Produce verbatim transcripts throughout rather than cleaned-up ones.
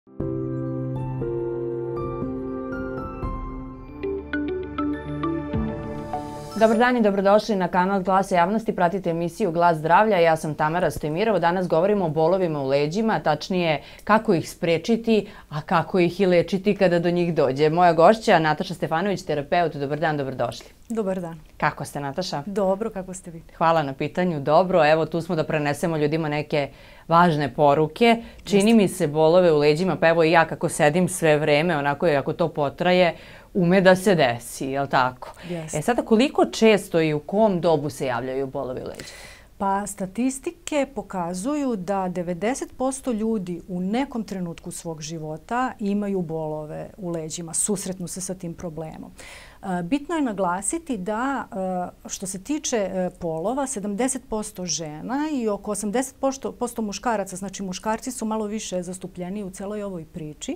Dobar dan i dobrodošli na kanal Glasa javnosti. Pratite emisiju Glas zdravlja. Ja sam Tamara Stojmirova. Danas govorimo o bolovima u leđima, tačnije kako ih sprečiti, a kako ih i lečiti kada do njih dođe. Moja gošća Nataša Stefanović, terapeut. Dobar dan, dobrodošli. Dobar dan. Kako ste, Nataša? Dobro, kako ste vi? Hvala na pitanju. Dobro, evo tu smo da prenesemo ljudima neke važne poruke. Čini mi se bolove u leđima, pa evo i ja kako sedim sve vreme, onako i ako to potraje, ume da se desi, je li tako? Jeste. E sada, koliko često i u kom dobu se javljaju bolovi u leđima? Pa statistike pokazuju da devedeset posto ljudi u nekom trenutku svog života imaju bolove u leđima, susretnu se sa tim problemom. Bitno je naglasiti da što se tiče polova, sedamdeset posto žena i oko osamdeset posto muškaraca, znači muškarci su malo više zastupljeni u celoj ovoj priči,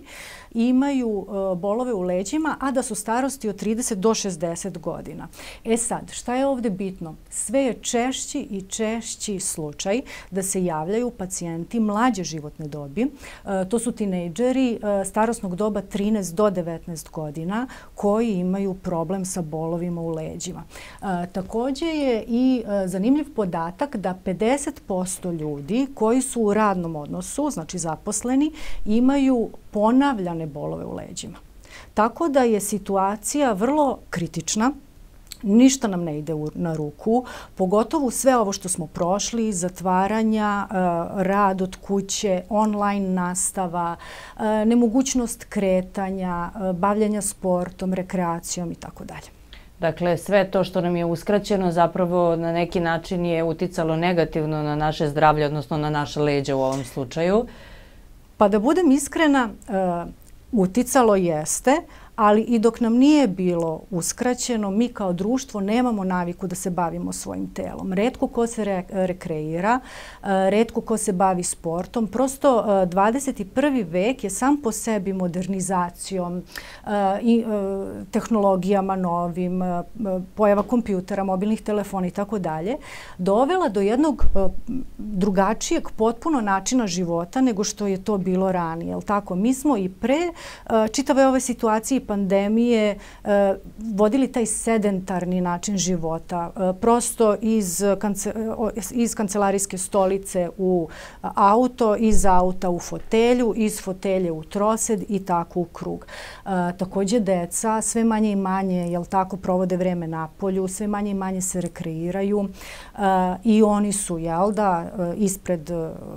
imaju bolove u leđima, a da su starosti od trideset do šezdeset godina. E sad, šta je ovdje bitno? Sve je češći i češći slučaj da se javljaju pacijenti mlađe životne dobi. To su tinejdžeri starosnog doba trinaest do devetnaest godina koji imaju problem problem sa bolovima u leđima. E, također je i e, zanimljiv podatak da pedeset posto ljudi koji su u radnom odnosu, znači zaposleni, imaju ponavljane bolove u leđima. Tako da je situacija vrlo kritična. Ništa nam ne ide na ruku, pogotovo sve ovo što smo prošli, zatvaranja, rad od kuće, online nastava, nemogućnost kretanja, bavljenja sportom, rekreacijom i tako dalje. Dakle, sve to što nam je uskraćeno zapravo na neki način je uticalo negativno na naše zdravlje, odnosno na naše leđa u ovom slučaju. Pa da budem iskrena, uticalo jeste, ali i dok nam nije bilo uskraćeno, mi kao društvo nemamo naviku da se bavimo svojim telom. Retko ko se re rekreira, retko ko se bavi sportom. Prosto dvadeset prvi vek je sam po sebi modernizacijom i tehnologijama novim, pojava kompjutera, mobilnih telefona i tako dalje, dovela do jednog drugačijeg potpuno načina života nego što je to bilo ranije. Jel tako? Mi smo i pre čitave ove situacije pandemije eh, vodili taj sedentarni način života. Eh, prosto iz, kance, iz kancelarijske stolice u auto, iz auta u fotelju, iz fotelje u trosed i tako u krug. Eh, također deca sve manje i manje, jel tako, provode vreme na polju, sve manje i manje se rekreiraju eh, i oni su, jel da, ispred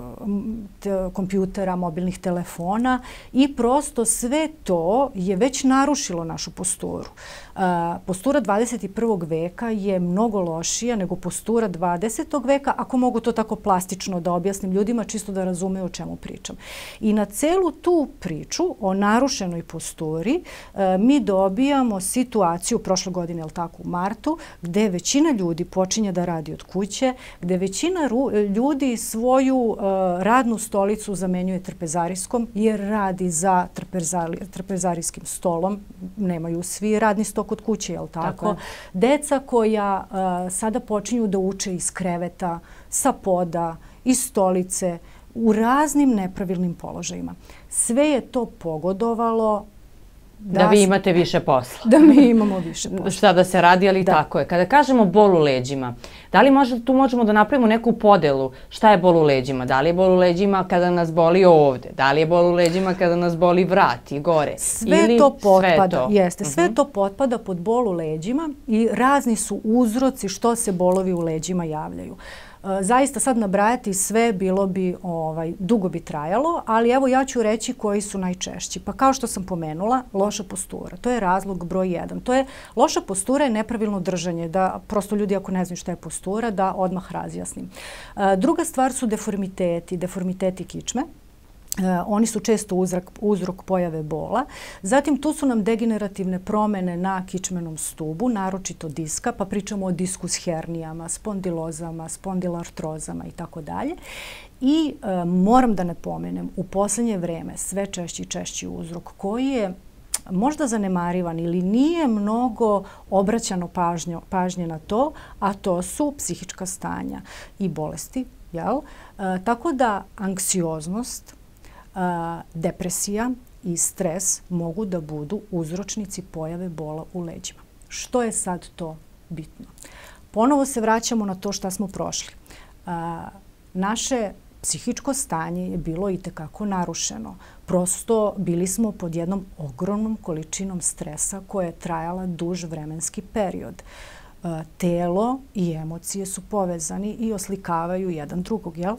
te, kompjutera, mobilnih telefona i prosto sve to je već na narušilo našu posturu. Uh, postura dvadeset prvog veka je mnogo lošija nego postura dvadesetog veka, ako mogu to tako plastično da objasnim ljudima, čisto da razumeju o čemu pričam. I na celu tu priču o narušenoj posturi uh, mi dobijamo situaciju prošle godine, jel tako, u martu, gde većina ljudi počinje da radi od kuće, gde većina ljudi svoju uh, radnu stolicu zamenjuje trpezarijskom jer radi za trpezari, trpezarijskim stolom. Nemaju svi radni sto kod kuće, jel tako? tako Deca koja uh, sada počinju da uče iz kreveta, sa poda, iz stolice, u raznim nepravilnim položajima. Sve je to pogodovalo Da, da vi imate više posla. Da mi imamo više posla. Šta da se radi, ali da. Tako je. Kada kažemo bol u leđima, da li možda, tu možemo da napravimo neku podelu? Šta je bol u leđima? Da li je bol u leđima kada nas boli ovde? Da li je bol u leđima kada nas boli vrat i gore? Sve Ili to potpada, sve to? jeste. Sve uh-huh. to potpada pod bol u leđima i razni su uzroci što se bolovi u leđima javljaju. Zaista sad nabrajati sve bilo bi, ovaj, dugo bi trajalo, ali evo ja ću reći koji su najčešći. Pa kao što sam pomenula, loša postura. To je razlog broj jedan. To je loša postura i nepravilno držanje, da prosto ljudi ako ne znaju šta je postura, da odmah razjasnim. Druga stvar su deformiteti, deformiteti kičme. Uh, oni su često uzrok, uzrok pojave bola. Zatim tu su nam degenerativne promjene na kičmenom stubu, naročito diska, pa pričamo o diskus hernijama, spondilozama, spondilartrozama i tako dalje. I uh, moram da napomenem, u posljednje vreme sve češći i češći uzrok koji je možda zanemarivan ili nije mnogo obraćano pažnjo, pažnje na to, a to su psihička stanja i bolesti. Jel? Uh, tako da anksioznost, Uh, Depresija i stres mogu da budu uzročnici pojave bola u leđima. Što je sad to bitno? Ponovo se vraćamo na to šta smo prošli. Naše psihičko stanje je bilo itekako narušeno. Prosto bili smo pod jednom ogromnom količinom stresa koja je trajala duž vremenski period. Telo i emocije su povezani i oslikavaju jedan drugog, jel?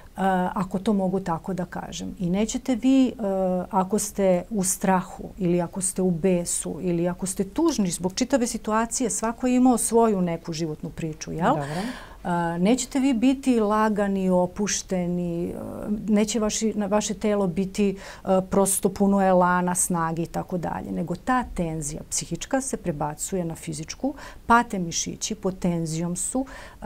Ako to mogu tako da kažem. I nećete vi, ako ste u strahu ili ako ste u besu ili ako ste tužni zbog čitave situacije, svako je imao svoju neku životnu priču, jel? Dobro. Nećete vi biti lagani, opušteni, neće vaši, vaše telo biti prosto puno elana, snage i tako dalje, nego ta tenzija psihička se prebacuje na fizičku, pate mišići, pod tenzijom su,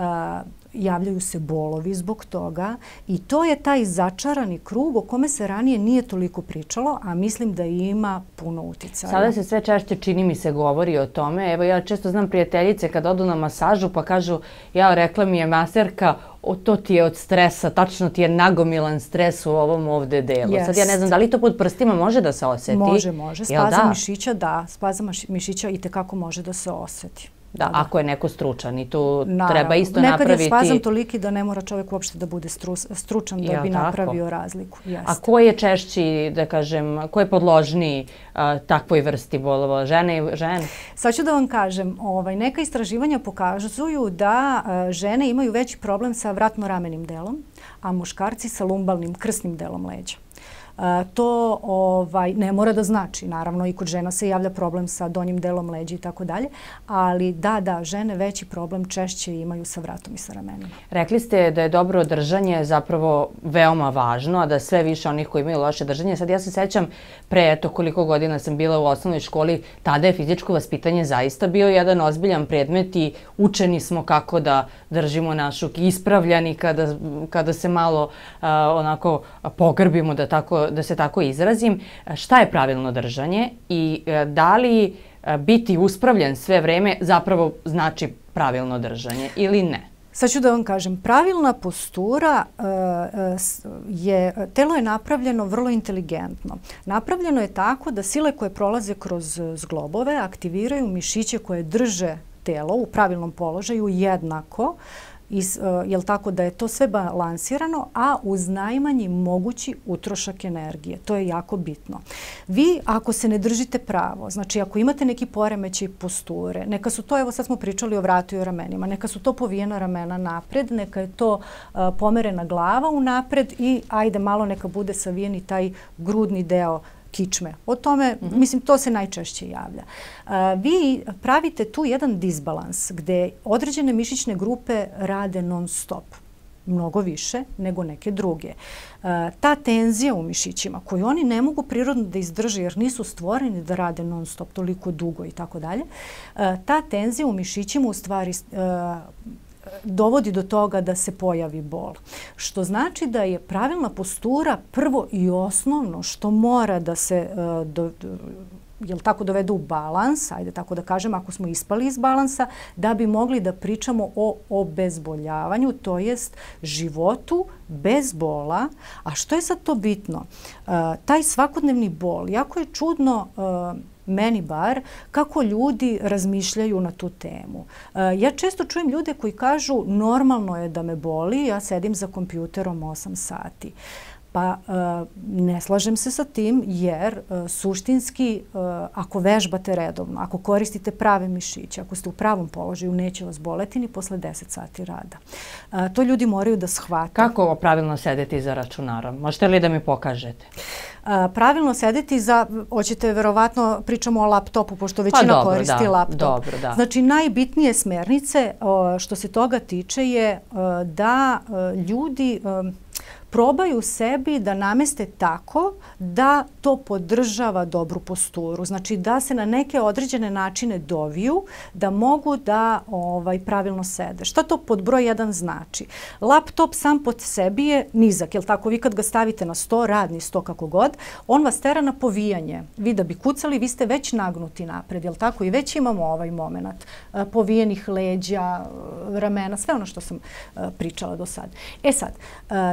javljaju se bolovi zbog toga i to je taj začarani krug o kome se ranije nije toliko pričalo, a mislim da ima puno uticaja. Sada se sve češće, čini mi se, govori o tome. Evo, ja često znam prijateljice kad odu na masažu pa kažu, ja, rekla mi je maserka, o, to ti je od stresa, tačno ti je nagomilan stres u ovom ovde delu. Yes. Sad ja ne znam, da li to pod prstima može da se osjeti? Može, može. Spaza da? mišića, da. Spaza mišića i tekako može da se osjeti. Da, da, ako je neko stručan i tu Naravno. treba isto Nekad napraviti... Nekad je spazam toliki da ne mora čovjek uopšte da bude stru, stručan da ja, bi napravio tako. razliku. Jeste. A ko je češći, da kažem, ko je podložniji uh, takvoj vrsti bolova? Žene i žene? Sad ću da vam kažem, ovaj, neka istraživanja pokazuju da uh, žene imaju veći problem sa vratno-ramenim delom, a muškarci sa lumbalnim krsnim delom leđa. Uh, to ovaj, ne mora da znači. Naravno, i kod žena se javlja problem sa donjim delom leđa i tako dalje. Ali da, da, žene veći problem češće imaju sa vratom i sa ramenom. Rekli ste da je dobro držanje zapravo veoma važno, a da sve više onih koji imaju loše držanje. Sad ja se sećam, pre eto koliko godina sam bila u osnovnoj školi, tada je fizičko vaspitanje zaista bio jedan ozbiljan predmet i učeni smo kako da držimo našu ispravljani kada, kada se malo uh, onako pogrbimo da tako da se tako izrazim. Šta je pravilno držanje i da li biti uspravljen sve vreme zapravo znači pravilno držanje ili ne? Sad ću da vam kažem, pravilna postura je, telo je napravljeno vrlo inteligentno. Napravljeno je tako da sile koje prolaze kroz zglobove aktiviraju mišiće koje drže telo u pravilnom položaju jednako, Is, uh, jel tako da je to sve balansirano, a uz najmanji mogući utrošak energije. To je jako bitno. Vi, ako se ne držite pravo, znači ako imate neki poremećaj posture, neka su to, evo sad smo pričali o vratu i o ramenima, neka su to povijena ramena napred, neka je to uh, pomerena glava u napred i ajde malo neka bude savijeni taj grudni deo kičme. O tome, mm-hmm. mislim, to se najčešće javlja. Uh, vi pravite tu jedan disbalans gde određene mišićne grupe rade non stop, mnogo više nego neke druge. Uh, ta tenzija u mišićima koju oni ne mogu prirodno da izdrže jer nisu stvoreni da rade non stop toliko dugo i tako dalje, ta tenzija u mišićima u stvari uh, dovodi do toga da se pojavi bol. Što znači da je pravilna postura prvo i osnovno što mora da se uh, do, jel tako, dovede u balans, ajde tako da kažem, ako smo ispali iz balansa, da bi mogli da pričamo o obezboljavanju, to jest životu bez bola. A što je sad to bitno? Uh, taj svakodnevni bol, jako je čudno, uh, meni bar, kako ljudi razmišljaju na tu temu. Uh, ja često čujem ljude koji kažu normalno je da me boli, ja sedim za kompjuterom osam sati. Pa uh, ne slažem se sa tim jer uh, suštinski uh, ako vežbate redovno, ako koristite prave mišiće, ako ste u pravom položaju, neće vas boleti ni posle deset sati rada. Uh, to ljudi moraju da shvate. Kako pravilno sedeti za računarom? Možete li da mi pokažete? Uh, pravilno sedeti za, hoćete verovatno, pričamo o laptopu, pošto većina pa dobro, koristi da, laptop. Dobro, da. Znači, najbitnije smernice uh, što se toga tiče je uh, da uh, ljudi uh, probaju sebi da nameste tako da to podržava dobru posturu. Znači da se na neke određene načine doviju, da mogu da ovaj, pravilno sede. Šta to pod broj jedan znači? Laptop sam pod sebi je nizak, jel tako? Vi kad ga stavite na sto, radni sto kako god, on vas tera na povijanje. Vi da bi kucali, vi ste već nagnuti napred, jel tako? I već imamo ovaj moment povijenih leđa, ramena, sve ono što sam pričala do sad. E sad, da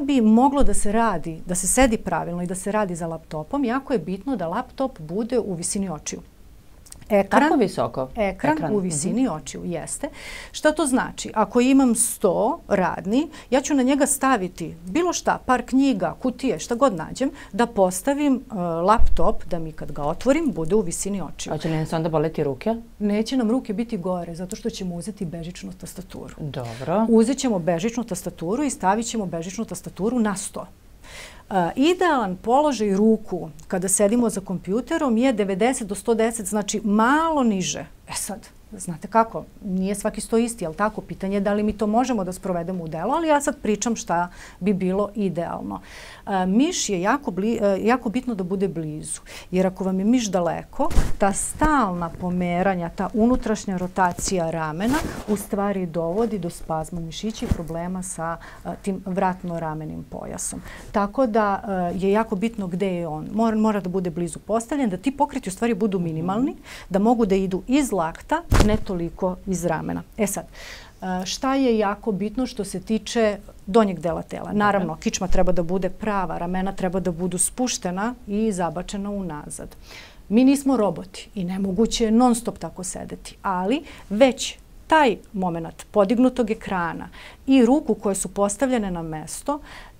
bi moglo da se radi, da se sedi pravilno i da se radi za laptopom, jako je bitno da laptop bude u visini očiju. Ekran, kako visoko? Ekran, ekran u visini uh-huh. očiju, jeste. Šta to znači? Ako imam sto radni, ja ću na njega staviti bilo šta, par knjiga, kutije, šta god nađem, da postavim uh, laptop, da mi kad ga otvorim, bude u visini očiju. Hoće li nam se onda boleti ruke? Neće nam ruke biti gore, zato što ćemo uzeti bežičnu tastaturu. Dobro. Uzet ćemo bežičnu tastaturu i stavit ćemo bežičnu tastaturu na sto. Uh, idealan položaj ruku kada sedimo za kompjuterom je devedeset do sto deset, znači malo niže. E sad, znate kako, nije svaki sto isti, ali tako, pitanje je da li mi to možemo da sprovedemo u delo, ali ja sad pričam šta bi bilo idealno. Uh, miš je jako, bli, uh, jako bitno da bude blizu, jer ako vam je miš daleko, ta stalna pomeranja, ta unutrašnja rotacija ramena u stvari dovodi do spazma mišića i problema sa uh, tim vratno-ramenim pojasom. Tako da uh, je jako bitno gde je on. Mora, mora da bude blizu postavljen, da ti pokreti u stvari budu minimalni, da mogu da idu iz lakta, ne toliko iz ramena. E sad, šta je jako bitno što se tiče donjeg dela tela? Naravno, kičma treba da bude prava, ramena treba da budu spuštena i zabačena unazad. Mi nismo roboti i nemoguće je non stop tako sedeti, ali već taj moment podignutog ekrana i ruku koje su postavljene na mesto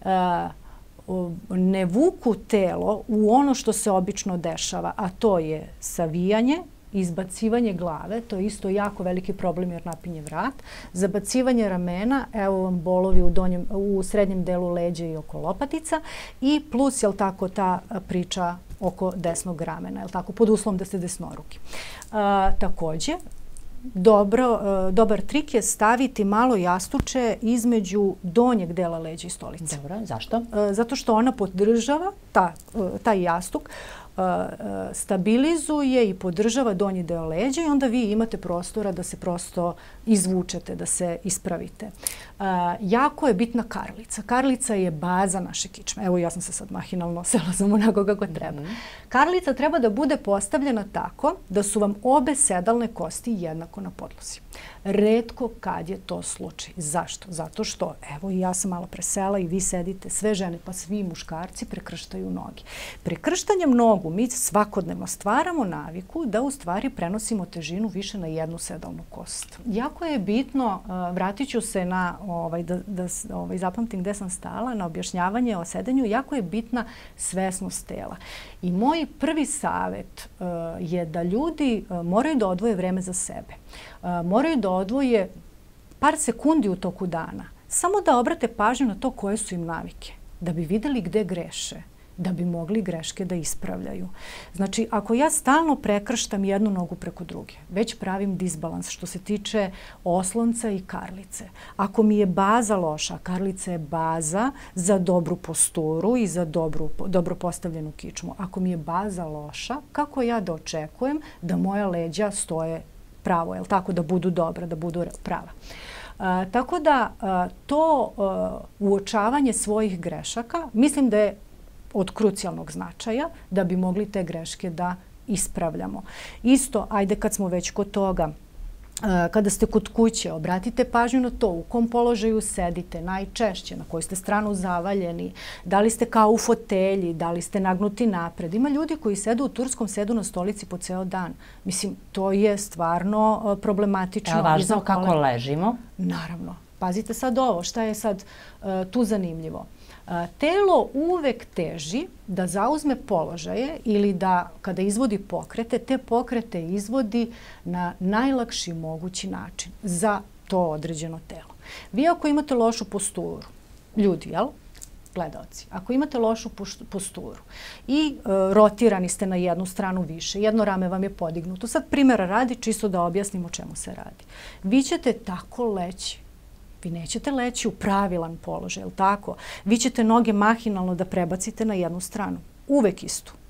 ne vuku telo u ono što se obično dešava, a to je savijanje, izbacivanje glave, to je isto jako veliki problem jer napinje vrat, zabacivanje ramena, evo vam bolovi u, donjem, u srednjem delu leđa i oko lopatica i plus, jel tako, ta priča oko desnog ramena, jel tako, pod uslovom da ste desnoruki. A, takođe, Dobro, dobar trik je staviti malo jastuče između donjeg dela leđa i stolice. Dobro, zašto? Zato što ona podržava, ta, taj jastuk, stabilizuje i podržava donji deo leđa i onda vi imate prostora da se prosto izvučete, da se ispravite. Jako je bitna karlica. Karlica je baza naše kičme. Evo ja sam se sad mahinalno sela sam onako kako treba. Karlica treba da bude postavljena tako da su vam obe sedalne kosti jednako na podlozi. Retko kad je to slučaj. Zašto? Zato što, evo i ja sam malo presela i vi sedite, sve žene pa svi muškarci prekrštaju noge. Prekrštanjem nogu mi svakodnevno stvaramo naviku da u stvari prenosimo težinu više na jednu sedalnu kost. Jako je bitno, vratit ću se na, ovaj, da, da ovaj, zapamtim gde sam stala, na objašnjavanje o sedenju, jako je bitna svesnost tela. I moj prvi savjet uh, je da ljudi uh, moraju da odvoje vreme za sebe. Uh, moraju da odvoje par sekundi u toku dana. Samo da obrate pažnju na to koje su im navike. Da bi videli gde greše. Da bi mogli greške da ispravljaju. Znači, ako ja stalno prekrštam jednu nogu preko druge, već pravim disbalans što se tiče oslonca i karlice. Ako mi je baza loša, karlica je baza za dobru posturu i za dobru, dobro postavljenu kičmu. Ako mi je baza loša, kako ja da očekujem da moja leđa stoje pravo, jel tako, da budu dobra, da budu prava. A, tako da a, to a, uočavanje svojih grešaka, mislim da je od krucijalnog značaja da bi mogli te greške da ispravljamo. Isto, ajde kad smo već kod toga, kada ste kod kuće, obratite pažnju na to u kom položaju sedite najčešće, na koju ste stranu zavaljeni, da li ste kao u fotelji, da li ste nagnuti napred. Ima ljudi koji sedu u turskom, sedu na stolici po ceo dan. Mislim, to je stvarno problematično. Je važno kako ležimo? Naravno. Pazite sad ovo, šta je sad uh, tu zanimljivo. Uh, telo uvek teži da zauzme položaje ili da kada izvodi pokrete, te pokrete izvodi na najlakši mogući način za to određeno telo. Vi ako imate lošu posturu, ljudi, jel? Gledaoci, ako imate lošu posturu i uh, rotirani ste na jednu stranu više, jedno rame vam je podignuto, sad primjera radi, čisto da objasnim o čemu se radi. Vi ćete tako leći. Vi nećete leći u pravilan položaj, je li tako? Vi ćete noge mahinalno da prebacite na jednu stranu. Uvek istu.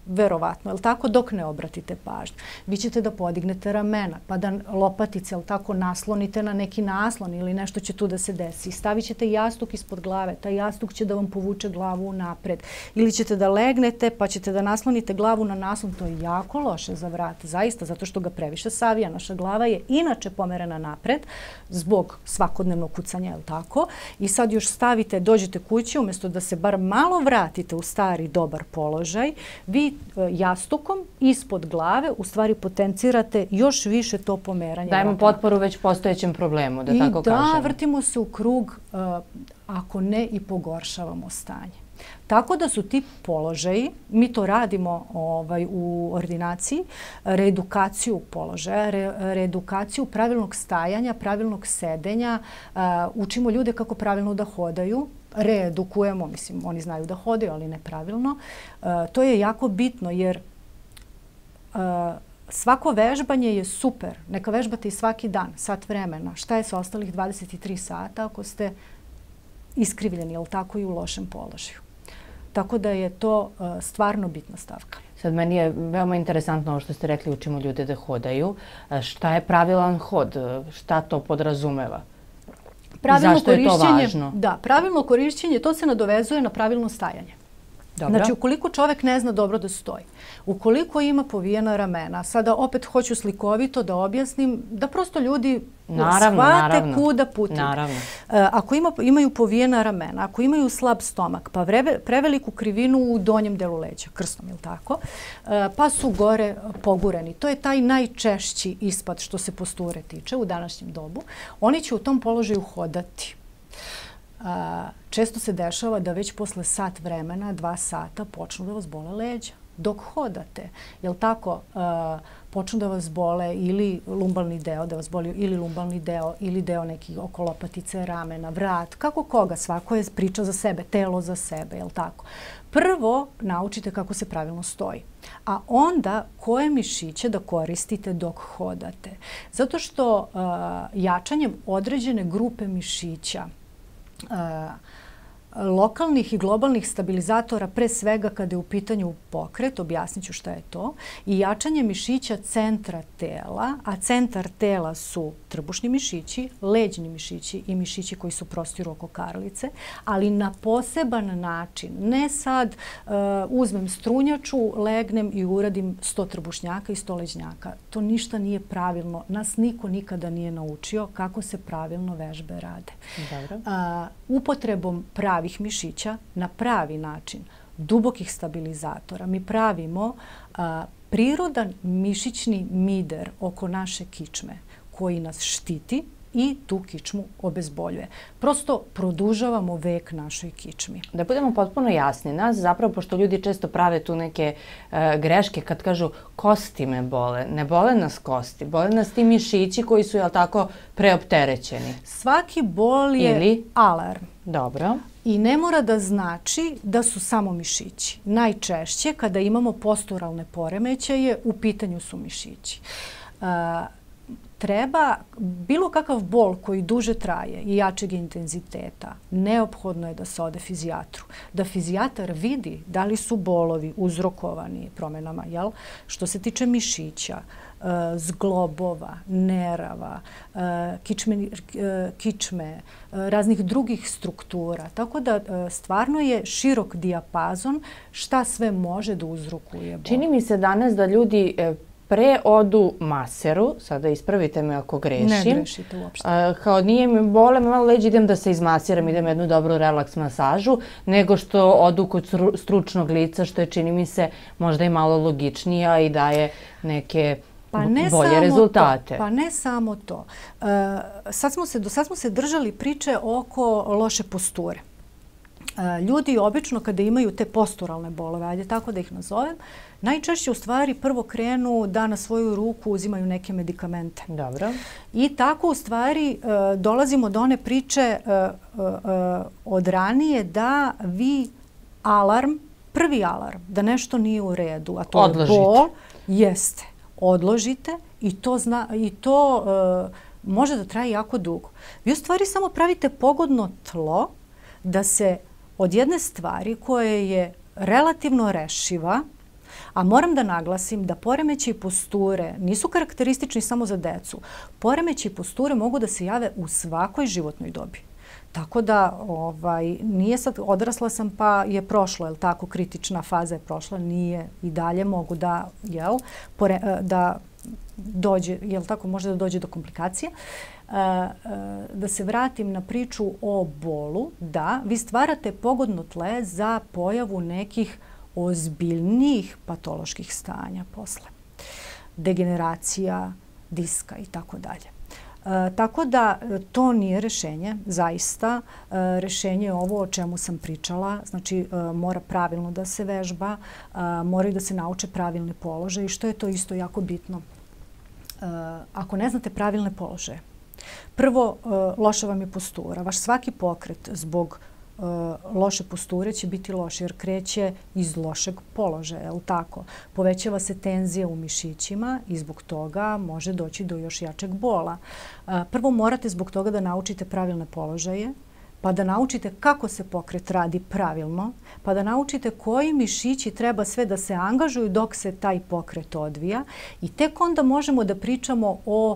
verovatno, jel tako, dok ne obratite pažnju. Vi ćete da podignete ramena, pa da lopatice, jel tako, naslonite na neki naslon ili nešto će tu da se desi. Stavit ćete jastuk ispod glave, taj jastuk će da vam povuče glavu napred. Ili ćete da legnete pa ćete da naslonite glavu na naslon. To je jako loše za vrat, zaista, zato što ga previše savija. Naša glava je inače pomerena napred zbog svakodnevnog kucanja, jel tako? I sad još stavite, dođete kući, umjesto da se bar malo vratite u stari dobar položaj, vi jastukom ispod glave u stvari potencirate još više to pomeranje. Dajemo potporu već postojećem problemu, da tako kažemo. I da, vrtimo se u krug, ako ne i pogoršavamo stanje. Tako da su ti položaji, mi to radimo ovaj, u ordinaciji, reedukaciju položaja, re, reedukaciju pravilnog stajanja, pravilnog sedenja, uh, učimo ljude kako pravilno da hodaju, reedukujemo, mislim, oni znaju da hodaju, ali nepravilno. Uh, to je jako bitno jer uh, svako vežbanje je super. Neka vežbate i svaki dan, sat vremena. Šta je sa ostalih dvadeset tri sata ako ste iskrivljeni, jel tako, i u lošem položaju. Tako da je to uh, stvarno bitna stavka. Sad meni je veoma interesantno ovo što ste rekli, učimo ljude da hodaju. Šta je pravilan hod? Šta to podrazumeva? Pravilno zašto je to važno? Da, pravilno korišćenje, to se nadovezuje na pravilno stajanje. Dobro. Znači, ukoliko čovjek ne zna dobro da stoji, ukoliko ima povijena ramena, sada opet hoću slikovito da objasnim, da prosto ljudi naravno, shvate naravno. kuda put ide. Naravno. Ako ima, imaju povijena ramena, ako imaju slab stomak, pa vreve, preveliku krivinu u donjem delu leđa, krsnom, ili tako, pa su gore pogureni. To je taj najčešći ispad što se posture tiče u današnjem dobu. Oni će u tom položaju hodati. Često se dešava da već posle sat vremena, dva sata, počnu da vas bole leđa dok hodate. Jel tako? Počnu da vas bole ili lumbalni deo, da vas boli ili lumbalni deo, ili deo nekih oko lopatice, ramena, vrat, kako koga. Svako je priča za sebe, telo za sebe, jel tako? Prvo naučite kako se pravilno stoji, a onda koje mišiće da koristite dok hodate. Zato što uh, jačanjem određene grupe mišića, Uh, lokalnih i globalnih stabilizatora, pre svega kada je u pitanju pokret, objasnit ću šta je to, i jačanje mišića centra tela, a centar tela su trbušni mišići, leđni mišići i mišići koji su prostiru oko karlice, ali na poseban način. Ne sad uh, uzmem strunjaču, legnem i uradim sto trbušnjaka i sto leđnjaka. To ništa nije pravilno. Nas niko nikada nije naučio kako se pravilno vežbe rade. Dobro. Uh, upotrebom pravi mišića na pravi način, dubokih stabilizatora, mi pravimo a, prirodan mišićni mider oko naše kičme koji nas štiti i tu kičmu obezboljuje. Prosto produžavamo vek našoj kičmi. Da budemo potpuno jasni, nas zapravo, pošto ljudi često prave tu neke e, greške kad kažu kosti me bole, ne bole nas kosti, bole nas ti mišići koji su, jel tako, preopterećeni. Svaki bol je Ili? alarm. Dobro. I ne mora da znači da su samo mišići. Najčešće, kada imamo posturalne poremećaje, u pitanju su mišići. Uh, treba, bilo kakav bol koji duže traje i jačeg intenziteta, neophodno je da se ode fizijatru. Da fizijatar vidi da li su bolovi uzrokovani promjenama, jel? Što se tiče mišića, zglobova, nerava, kičme, kičme, raznih drugih struktura. Tako da stvarno je širok dijapazon šta sve može da uzrokuje bol. Čini mi se danas da ljudi pre odu maseru, sada ispravite me ako grešim. Ne grešite uopšte. Kao nije mi bole, malo leđe, idem da se izmasiram, idem jednu dobru relaks masažu, nego što odu kod stručnog lica, što je, čini mi se, možda i malo logičnija i daje neke Pa ne bolje rezultate. To, pa ne samo to. Uh, sad, smo se, do sad smo se držali priče oko loše posture. Uh, ljudi obično kada imaju te posturalne bolove, ajde tako da ih nazovem, najčešće u stvari prvo krenu da na svoju ruku uzimaju neke medikamente. Dobro. I tako u stvari uh, dolazimo do one priče uh, uh, uh, od ranije da vi alarm, prvi alarm, da nešto nije u redu, a to Odložite. je bol, jeste. Odložite i to, zna, i to uh, može da traje jako dugo. Vi u stvari samo pravite pogodno tlo da se od jedne stvari koja je relativno rešiva A moram da naglasim da poremećaji posture nisu karakteristični samo za decu. Poremećaji posture mogu da se jave u svakoj životnoj dobi. Tako da ovaj, nije sad, odrasla sam pa je prošlo, jel tako, kritična faza je prošla, nije i dalje mogu da, jel, pore, da dođe, jel tako, može da dođe do komplikacija. Da se vratim na priču o bolu, da, vi stvarate pogodno tle za pojavu nekih ozbiljnijih patoloških stanja posle. Degeneracija, diska i tako dalje. Tako da to nije rešenje, zaista. Rešenje je ovo o čemu sam pričala. Znači, mora pravilno da se vežba, moraju da se nauče pravilne položaje i što je to isto jako bitno. Ako ne znate pravilne položaje, prvo, loša vam je postura. Vaš svaki pokret zbog loše posture će biti loš jer kreće iz lošeg položaja, je li tako? Povećava se tenzija u mišićima i zbog toga može doći do još jačeg bola. Prvo morate zbog toga da naučite pravilne položaje, pa da naučite kako se pokret radi pravilno, pa da naučite koji mišići treba sve da se angažuju dok se taj pokret odvija i tek onda možemo da pričamo o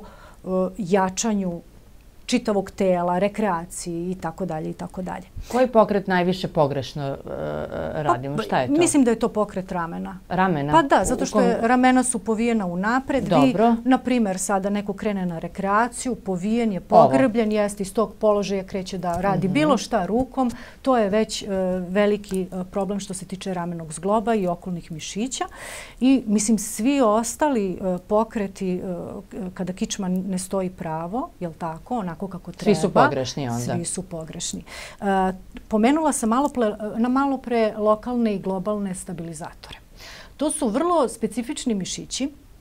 jačanju čitavog tela, rekreaciji i tako dalje i tako dalje. Koji pokret najviše pogrešno uh, radimo? Šta je to? Mislim da je to pokret ramena. Ramena? Pa da, zato što je, ramena su povijena unapred. Dobro. Vi, na primjer, sada neko krene na rekreaciju, povijen je, pogrbljen, jeste iz tog položaja kreće da radi mm-hmm. bilo šta rukom. To je već uh, veliki uh, problem što se tiče ramenog zgloba i okolnih mišića. I mislim, svi ostali uh, pokreti, uh, kada kičma ne stoji pravo, jel tako, onako kako treba. Svi su pogrešni onda. Svi su pogrešni. Uh, pomenula sam malo, ple, na malo pre lokalne i globalne stabilizatore. To su vrlo specifični mišići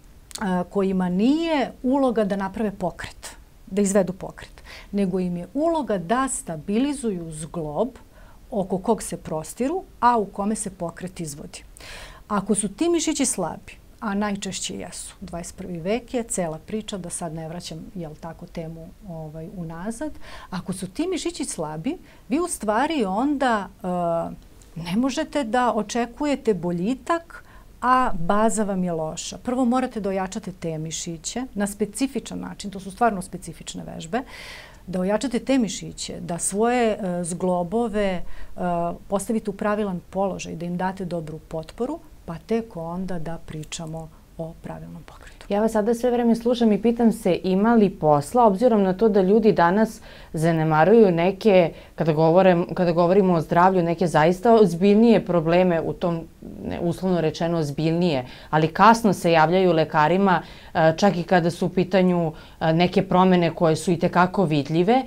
uh, kojima nije uloga da naprave pokret, da izvedu pokret, nego im je uloga da stabilizuju zglob oko kog se prostiru, a u kome se pokret izvodi. Ako su ti mišići slabi, a najčešće jesu. dvadeset prvi vek je cela priča, da sad ne vraćam, jel tako, temu ovaj, unazad. Ako su ti mišići slabi, vi u stvari onda uh, ne možete da očekujete boljitak, a baza vam je loša. Prvo morate da ojačate te mišiće na specifičan način, to su stvarno specifične vežbe, da ojačate te mišiće, da svoje uh, zglobove uh, postavite u pravilan položaj, da im date dobru potporu, pa tek onda da pričamo o pravilnom pokretu. Ja vas sada sve vreme slušam i pitam se ima li posla, obzirom na to da ljudi danas zanemaruju neke, kada, govorim, kada govorimo o zdravlju, neke zaista ozbiljnije probleme, u tom ne, uslovno rečeno ozbiljnije, ali kasno se javljaju lekarima, čak i kada su u pitanju neke promene koje su i tekako vidljive.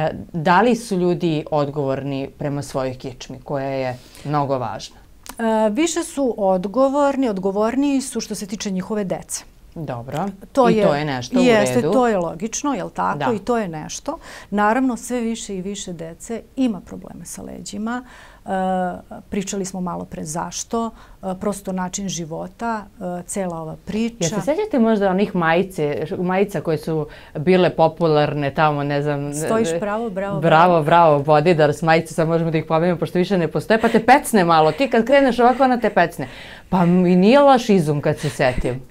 Da li su ljudi odgovorni prema svojoj kičmi, koja je mnogo važna? Uh, više su odgovorni, odgovorniji su što se tiče njihove dece. Dobro. To I je, to je nešto jeste, u redu. To je logično, jel tako? Da. I to je nešto. Naravno, sve više i više dece ima probleme sa leđima. Uh, pričali smo malo pre zašto. Uh, prosto način života, uh, cela ova priča. Ja se sjećate možda onih majice, majica koje su bile popularne tamo, ne znam... Stojiš pravo, bravo, bravo. Bravo, bravo, Bodidars majice, sad možemo da ih pomenemo pošto više ne postoje, pa te pecne malo. Ti kad kreneš ovako, ona te pecne. Pa mi nije loš izum kad se setim.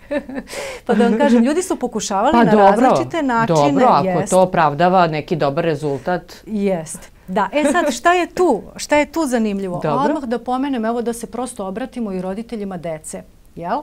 Pa da vam kažem, ljudi su pokušavali pa na dobro, različite načine. Dobro, ako jest. to opravdava neki dobar rezultat. Jeste. Da, e sad šta je tu? Šta je tu zanimljivo? Dobro. Odmah da pomenem, evo da se prosto obratimo i roditeljima dece, jel?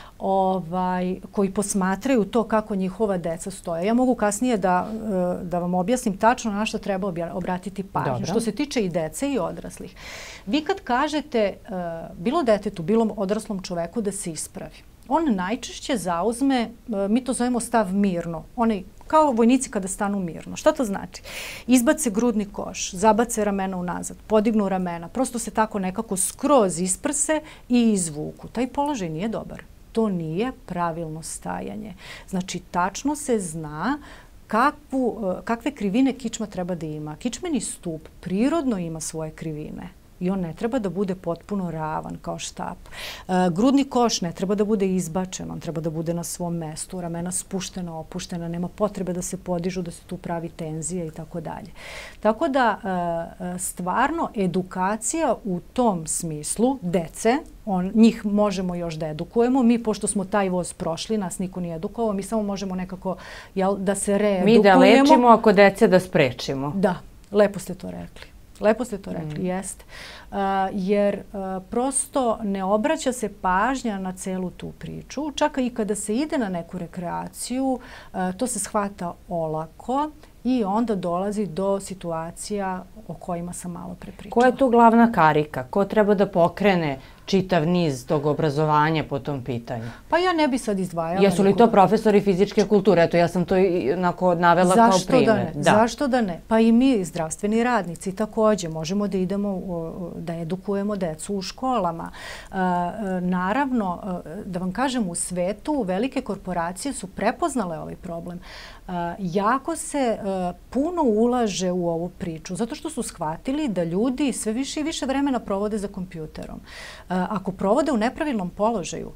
Ovaj, koji posmatraju to kako njihova deca stoje. Ja mogu kasnije da, da vam objasnim tačno na što treba obratiti pažnju. Dobro. Što se tiče i dece i odraslih. Vi kad kažete bilo detetu, bilo odraslom čoveku da se ispravi, on najčešće zauzme, mi to zovemo stav mirno, onaj kao vojnici kada stanu mirno. Šta to znači? Izbace grudni koš, zabace ramena unazad, podignu ramena, prosto se tako nekako skroz isprse i izvuku. Taj položaj nije dobar. To nije pravilno stajanje. Znači, tačno se zna kakvu, kakve krivine kičma treba da ima. Kičmeni stup prirodno ima svoje krivine. i on ne treba da bude potpuno ravan kao štap. Grudni koš ne treba da bude izbačen, on treba da bude na svom mestu, ramena spuštena, opuštena, nema potrebe da se podižu, da se tu pravi tenzija i tako dalje. Tako da stvarno edukacija u tom smislu dece, On, njih možemo još da edukujemo. Mi, pošto smo taj voz prošli, nas niko nije edukovao, mi samo možemo nekako jel, da se reedukujemo. Mi da lečimo, ako dece da sprečimo. Da, lepo ste to rekli. Lepo ste to rekli, mm. jeste. Uh, jer uh, prosto ne obraća se pažnja na celu tu priču. Čak i kada se ide na neku rekreaciju, uh, to se shvata olako i onda dolazi do situacija o kojima sam malo pre pričala. Koja je tu glavna karika? Ko treba da pokrene čitav niz tog obrazovanja po tom pitanju? Pa ja ne bi sad izdvajala. Jesu li to profesori fizičke kulture? Eto, ja sam to onako navela kao primjer. Zašto da ne? Da. Zašto da ne? Pa i mi, zdravstveni radnici, također možemo da idemo, da edukujemo decu u školama. Naravno, da vam kažem, u svetu velike korporacije su prepoznale ovaj problem. Jako se puno ulaže u ovu priču, zato što su shvatili da ljudi sve više i više vremena provode za kompjuterom. Ako provode u nepravilnom položaju,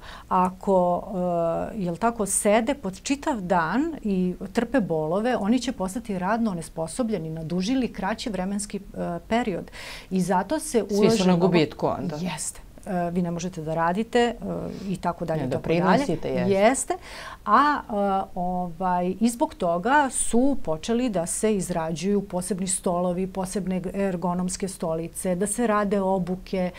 ako jel tako, sede pod čitav dan i trpe bolove, oni će postati radno onesposobljeni na duži ili kraći vremenski period. I zato se ulaže... Svi su na gubitku onda. Jeste. Vi ne možete da radite i tako dalje. Ne, doprinosite, jeste. Jeste. A ovaj, i zbog toga su počeli da se izrađuju posebni stolovi, posebne ergonomske stolice, da se rade obuke,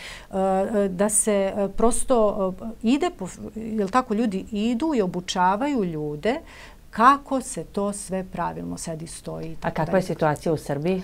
da se prosto ide, jel tako, ljudi idu i obučavaju ljude kako se to sve pravilno sedi, stoji. A kakva je situacija u Srbiji?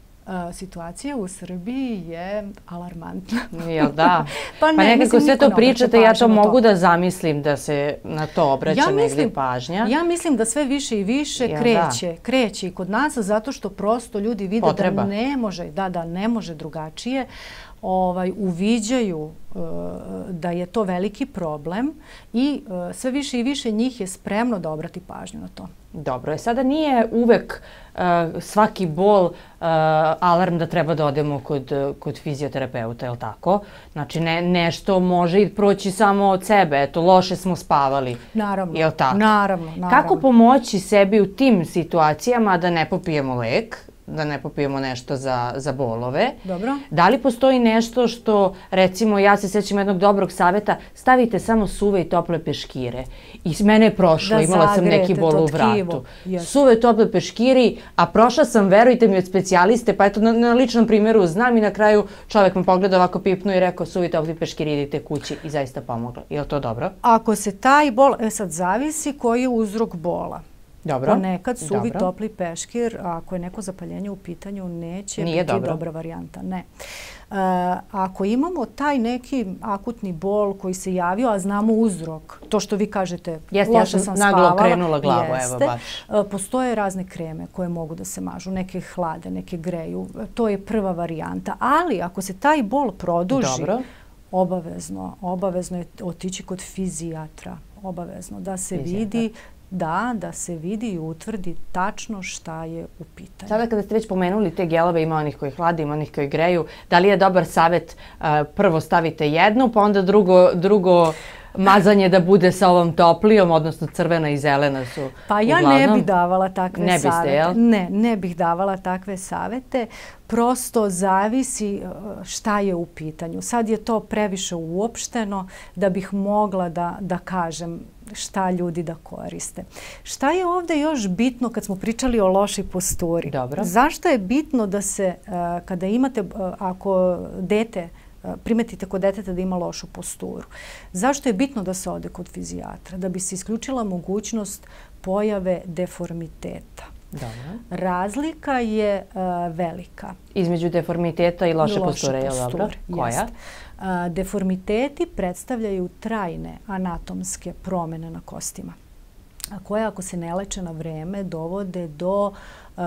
Situacija u Srbiji je alarmantna. Jel da? Pa, ne, pa nekako mislim, sve to pričate, ja to mogu to. da zamislim da se na to obraća ja negdje mislim, pažnja. Ja mislim da sve više i više Jel kreće. Da? Kreće i kod nas, zato što prosto ljudi vide Potreba. da ne može, da, da ne može drugačije. Ovaj, uviđaju uh, da je to veliki problem i uh, sve više i više njih je spremno da obrati pažnju na to. Dobro, je sada nije uvek uh, svaki bol uh, alarm da treba da odemo kod, kod fizioterapeuta, je li tako? Znači ne, nešto može i proći samo od sebe, eto, loše smo spavali. Naravno, je li tako? naravno, naravno. Kako pomoći sebi u tim situacijama da ne popijemo lek, da ne popijemo nešto za, za bolove? Dobro. Da li postoji nešto što, recimo, ja se sjećam jednog dobrog savjeta, stavite samo suve i tople peškire. I mene je prošlo, da imala sam neki bol u vratu. Yes. Suve tople peškiri, a prošla sam, verujte mi, od specijaliste, pa eto, na, na ličnom primjeru znam i na kraju čovjek me pogleda ovako pipnu i rekao suvi topli peškiri, idite kući i zaista pomoglo. Je li to dobro? Ako se taj bol, e sad zavisi koji je uzrok bola. Dobro. Ponekad suvi dobro. topli peškir, ako je neko zapaljenje u pitanju, neće Nije biti dobro. dobra varijanta. Ne. Uh, ako imamo taj neki akutni bol koji se javio, a znamo uzrok, to što vi kažete, jeste, loše ja sam naglo spavala, okrenula glavu, jeste, evo baš. Uh, postoje razne kreme koje mogu da se mažu, neke hlade, neke greju, to je prva varijanta. Ali ako se taj bol produži, dobro. obavezno, obavezno je otići kod fizijatra, obavezno da se Fizijatar. vidi Da, da se vidi i utvrdi tačno šta je u pitanju. Sada kada ste već pomenuli te gelove, ima onih koji hlade, ima onih koji greju, da li je dobar savjet uh, prvo stavite jednu, pa onda drugo, drugo mazanje da bude sa ovom toplijom, odnosno crvena i zelena su Pa ja uglavnom. ne bih davala takve ne biste, savete. Jel? Ne, ne bih davala takve savete. Prosto zavisi šta je u pitanju. Sad je to previše uopšteno da bih mogla da, da kažem šta ljudi da koriste. Šta je ovdje još bitno kad smo pričali o lošoj posturi? Dobro. Zašto je bitno da se, kada imate, ako dete, primetite kod deteta da ima lošu posturu, zašto je bitno da se ode kod fizijatra? Da bi se isključila mogućnost pojave deformiteta. Dobro. Razlika je uh, velika. Između deformiteta i loše, I loše posture, je li dobro? Koja? Uh, deformiteti predstavljaju trajne anatomske promjene na kostima, koje ako se ne leče na vreme dovode do uh,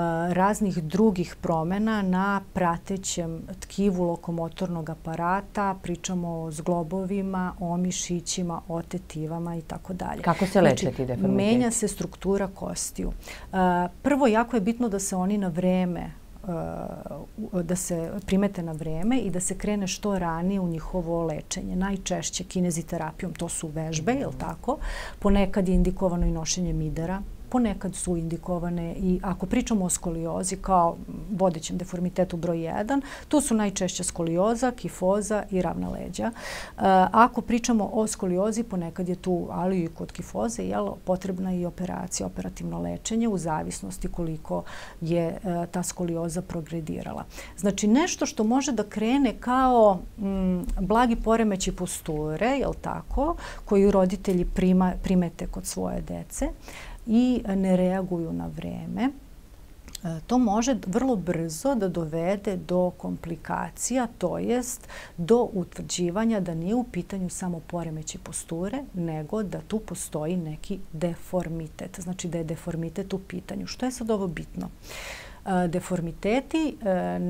raznih drugih promjena na pratećem tkivu lokomotornog aparata, pričamo o zglobovima, o mišićima, o tetivama i tako dalje. Kako se leče ti deformiteti? Menja se struktura kostiju. Uh, prvo, jako je bitno da se oni na vreme da se primete na vreme i da se krene što ranije u njihovo lečenje. Najčešće kineziterapijom, to su vežbe, je li tako? Ponekad je indikovano i nošenje midera, ponekad su indikovane i ako pričamo o skoliozi kao vodećem deformitetu broj jedan, tu su najčešće skolioza, kifoza i ravna leđa. Ako pričamo o skoliozi, ponekad je tu, ali i kod kifoze, potrebna i operacija, operativno lečenje u zavisnosti koliko je ta skolioza progredirala. Znači nešto što može da krene kao blagi poremeći posture, je li tako, koju roditelji primete kod svoje dece, i ne reaguju na vreme, to može vrlo brzo da dovede do komplikacija, to jest do utvrđivanja da nije u pitanju samo poremeći posture, nego da tu postoji neki deformitet. Znači da je deformitet u pitanju. Što je sad ovo bitno? Deformiteti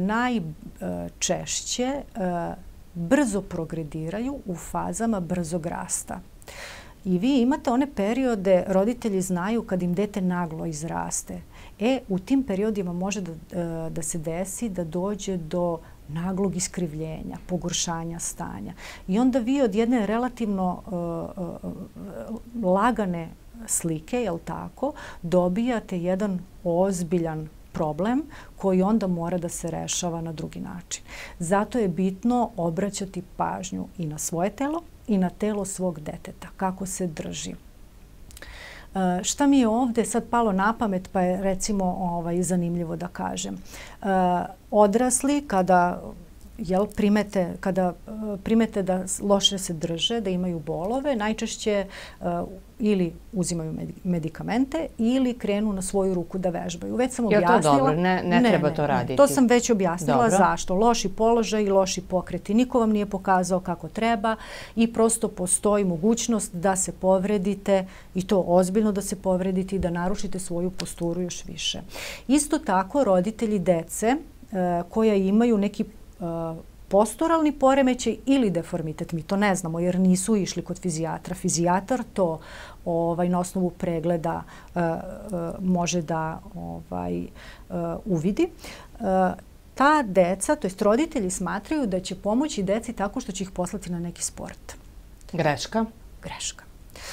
najčešće brzo progrediraju u fazama brzog rasta. I vi imate one periode, roditelji znaju kad im dete naglo izraste. E, u tim periodima može da, da se desi da dođe do naglog iskrivljenja, pogoršanja stanja. I onda vi od jedne relativno uh, uh, lagane slike, jel tako, dobijate jedan ozbiljan problem koji onda mora da se rešava na drugi način. Zato je bitno obraćati pažnju i na svoje telo i na telo svog deteta, kako se drži. E, šta mi je ovdje sad palo na pamet, pa je recimo ovaj, zanimljivo da kažem. E, odrasli kada jel, primete, kada primete da loše se drže, da imaju bolove, najčešće uh, ili uzimaju medikamente ili krenu na svoju ruku da vežbaju. Već sam objasnila. Je to dobro? Ne, ne, ne treba ne, to raditi. Ne. To sam već objasnila. Dobro. Zašto. Loši položaj i loši pokreti. Niko vam nije pokazao kako treba i prosto postoji mogućnost da se povredite i to ozbiljno da se povredite i da narušite svoju posturu još više. Isto tako roditelji dece uh, koja imaju neki posturalni poremećaj ili deformitet. Mi to ne znamo jer nisu išli kod fizijatra. Fizijatar to ovaj, na osnovu pregleda uh, uh, može da ovaj, uh, uvidi. Uh, ta deca, to jest roditelji smatraju da će pomoći deci tako što će ih poslati na neki sport. Greška? Greška.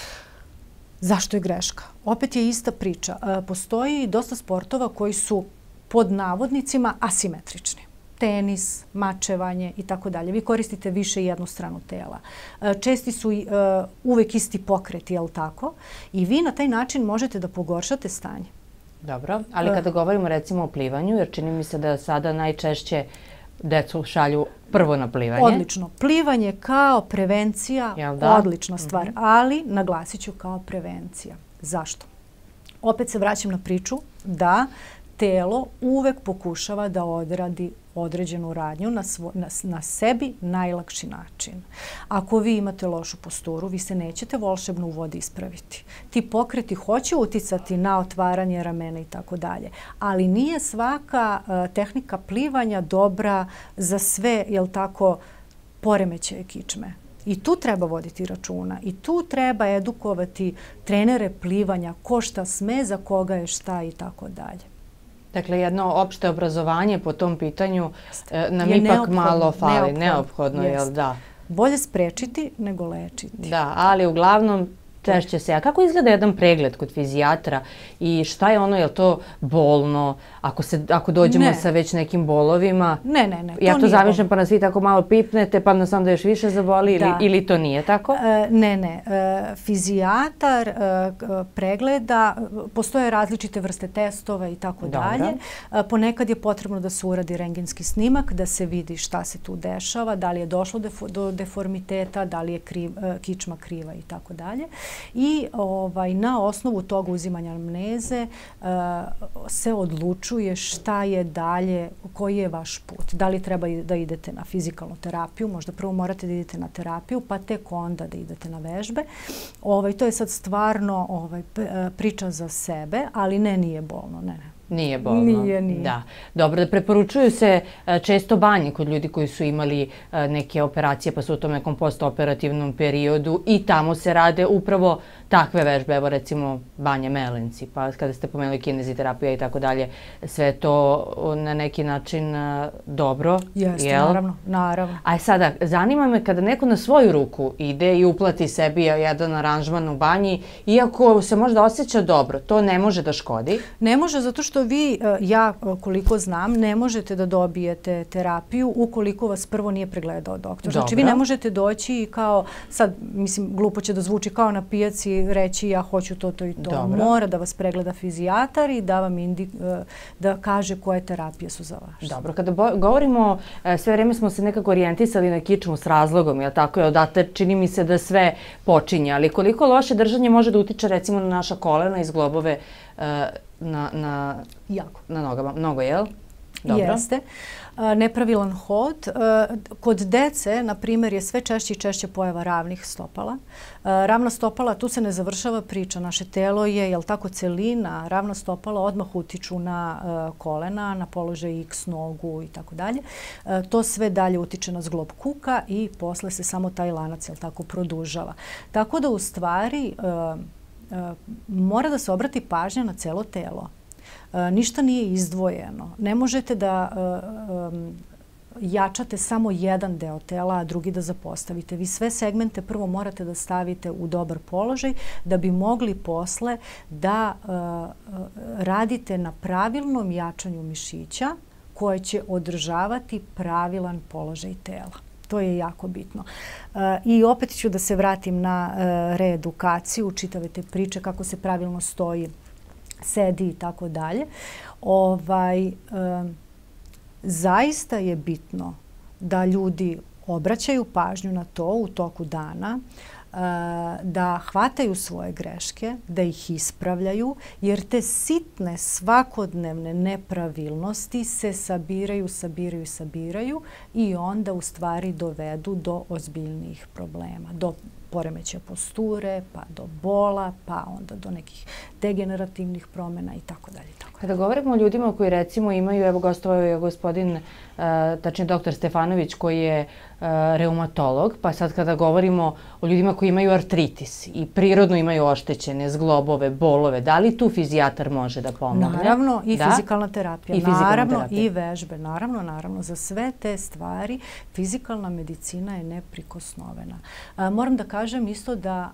Zašto je greška? Opet je ista priča. Uh, postoji dosta sportova koji su pod navodnicima asimetrični. Tenis, mačevanje i tako dalje. Vi koristite više jednu stranu tela. Česti su uh, uvek isti pokreti, jel tako? I vi na taj način možete da pogoršate stanje. Dobro, ali kada govorimo recimo o plivanju, jer čini mi se da sada najčešće decu šalju prvo na plivanje. Odlično. Plivanje kao prevencija, odlična stvar, mm-hmm. ali naglasit ću kao prevencija. Zašto? Opet se vraćam na priču da telo uvek pokušava da odradi određenu radnju na, svo, na, na sebi najlakši način. Ako vi imate lošu posturu, vi se nećete volšebno u vodi ispraviti. Ti pokreti hoće uticati na otvaranje ramena i tako dalje, ali nije svaka uh, tehnika plivanja dobra za sve, jel tako, poremećaje kičme. I tu treba voditi računa i tu treba edukovati trenere plivanja, ko šta sme, za koga je šta i tako dalje. Dakle, jedno opšte obrazovanje po tom pitanju e, nam je ipak malo fali. Neophodno, neophodno jel da? Bolje sprečiti nego lečiti. Da, ali uglavnom češće se. A kako izgleda jedan pregled kod fizijatra i šta je ono, je li to bolno? Ako, se, ako dođemo ne. sa već nekim bolovima, ne, ne, ne, to ja to zamišljam pa nas vi tako malo pipnete pa nas onda još više zaboli ili, ili to nije tako? E, ne, ne. E, fizijatar e, pregleda, postoje različite vrste testova i tako dalje. E, ponekad je potrebno da se uradi rentgenski snimak, da se vidi šta se tu dešava, da li je došlo defo, do deformiteta, da li je kriv, e, kičma kriva i tako dalje. I ovaj, na osnovu tog uzimanja anamneze uh, se odlučuje šta je dalje, koji je vaš put. Da li treba da idete na fizikalnu terapiju, možda prvo morate da idete na terapiju, pa tek onda da idete na vežbe. Ovaj, to je sad stvarno ovaj, priča za sebe, ali ne, nije bolno, ne, ne. Nije bolno. Nije, nije. Da. Dobro, da preporučuju se često banje kod ljudi koji su imali neke operacije pa su u tom nekom postoperativnom periodu i tamo se rade upravo takve vežbe, evo recimo banje Melenci, pa kada ste pomenuli kineziterapija i tako dalje, sve to na neki način dobro, Jeste, jel? naravno, naravno. A sada, zanima me kada neko na svoju ruku ide i uplati sebi jedan aranžman u banji, iako se možda osjeća dobro, to ne može da škodi? Ne može, zato što vi, ja koliko znam, ne možete da dobijete terapiju ukoliko vas prvo nije pregledao doktor. Znači vi ne možete doći i kao, sad mislim glupo će da zvuči kao na pijaci reći ja hoću to, to i to. Dobro. Mora da vas pregleda fizijatar i da vam indi, da kaže koje terapije su za vas. Dobro, kada govorimo, sve vreme smo se nekako orijentisali na kičmu s razlogom, jel tako je, odatle čini mi se da sve počinje, ali koliko loše držanje može da utiče recimo na naša kolena i zglobove na, na, jako. na nogama? Mnogo, jel? Dobro. Jeste. Nepravilan hod. Kod dece, na primjer, je sve češće i češće pojava ravnih stopala. Ravna stopala, tu se ne završava priča. Naše telo je, jel tako, celina. Ravna stopala odmah utiču na kolena, na položaj X nogu i tako dalje. To sve dalje utiče na zglob kuka i posle se samo taj lanac, jel tako, produžava. Tako da u stvari mora da se obrati pažnja na celo telo. Ništa nije izdvojeno. Ne možete da jačate samo jedan deo tela, a drugi da zapostavite. Vi sve segmente prvo morate da stavite u dobar položaj da bi mogli posle da radite na pravilnom jačanju mišića koje će održavati pravilan položaj tela. To je jako bitno. I opet ću da se vratim na reedukaciju, čitave te priče kako se pravilno stoji, sedi i tako dalje. Ovaj, zaista je bitno da ljudi obraćaju pažnju na to u toku dana, da hvataju svoje greške, da ih ispravljaju, jer te sitne svakodnevne nepravilnosti se sabiraju, sabiraju, sabiraju i onda u stvari dovedu do ozbiljnijih problema, do poremećaja posture, pa do bola, pa onda do nekih degenerativnih promjena i tako dalje. Kada govorimo o ljudima koji recimo imaju, evo gostovao je gospodin, tačnije doktor Stefanović koji je reumatolog, pa sad kada govorimo o ljudima koji imaju artritis i prirodno imaju oštećene zglobove, bolove, da li tu fizijatar može da pomogne? Naravno, i fizikalna terapija, I fizikalna naravno, terapija. i vežbe, naravno, naravno, za sve te stvari fizikalna medicina je neprikosnovena. Moram da kažem isto da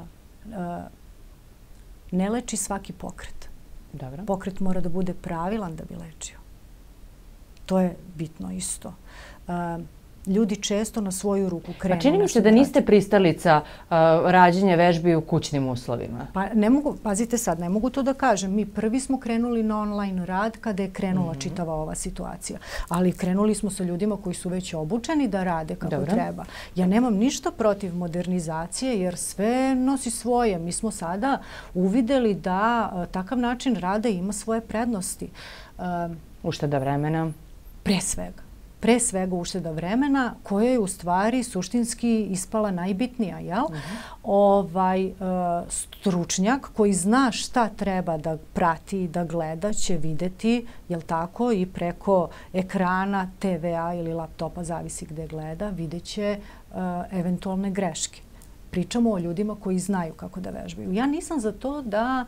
ne leči svaki pokret. Dobro. Pokret mora da bude pravilan da bi lečio. To je bitno isto. Ljudi često na svoju ruku krenu. Pa čini mi se da niste pristalica rađenja vežbi u kućnim uslovima. Pa ne mogu, pazite sad, ne mogu to da kažem. Mi prvi smo krenuli na online rad kada je krenula čitava ova situacija. Ali krenuli smo sa ljudima koji su već obučeni da rade kako treba. Ja nemam ništa protiv modernizacije jer sve nosi svoje. Mi smo sada uvideli da takav način rada ima svoje prednosti. Ušteda vremena? Pre svega. Pre svega ušteda vremena koja je u stvari suštinski ispala najbitnija. Jel? Ovaj, stručnjak koji zna šta treba da prati i da gleda će videti, jel tako, i preko ekrana, te ve a ili laptopa, zavisi gde gleda, vidjet će eventualne greške. Pričamo o ljudima koji znaju kako da vežbaju. Ja nisam za to da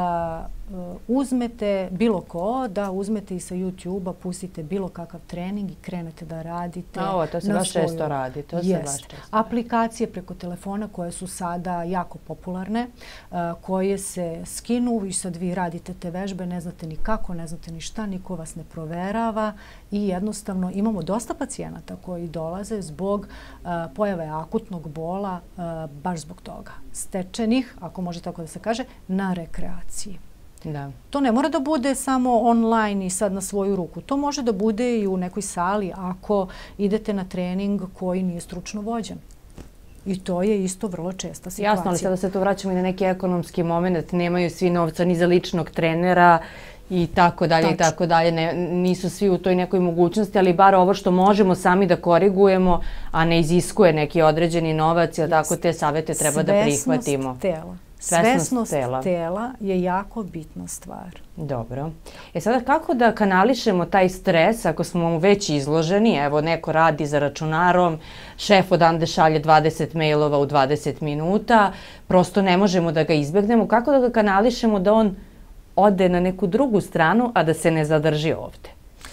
uzmete bilo ko, da uzmete i sa YouTube-a, pustite bilo kakav trening i krenete da radite. A ovo, to se baš često radi. To se baš često. Aplikacije preko telefona koje su sada jako popularne, koje se skinu i sad vi radite te vežbe, ne znate ni kako, ne znate ni šta, niko vas ne proverava i jednostavno imamo dosta pacijenata koji dolaze zbog pojave akutnog bola, baš zbog toga. Stečenih, ako može tako da se kaže, na rekreaciji. Da. To ne mora da bude samo online i sad na svoju ruku. To može da bude i u nekoj sali ako idete na trening koji nije stručno vođen. I to je isto vrlo česta situacija. Jasno, ali sada se to vraćamo i na neki ekonomski moment. Nemaju svi novca ni za ličnog trenera i tako dalje i tako dalje. Nisu svi u toj nekoj mogućnosti, ali bar ovo što možemo sami da korigujemo, a ne iziskuje neki određeni novac, jer tako te savete treba da prihvatimo. Svesnost tela. Svesnost tela. tela je jako bitna stvar. Dobro. E sada kako da kanališemo taj stres ako smo mu već izloženi? Evo neko radi za računarom, šef odande šalje dvadeset mailova u dvadeset minuta, prosto ne možemo da ga izbegnemo. Kako da ga kanališemo da on ode na neku drugu stranu, a da se ne zadrži ovde?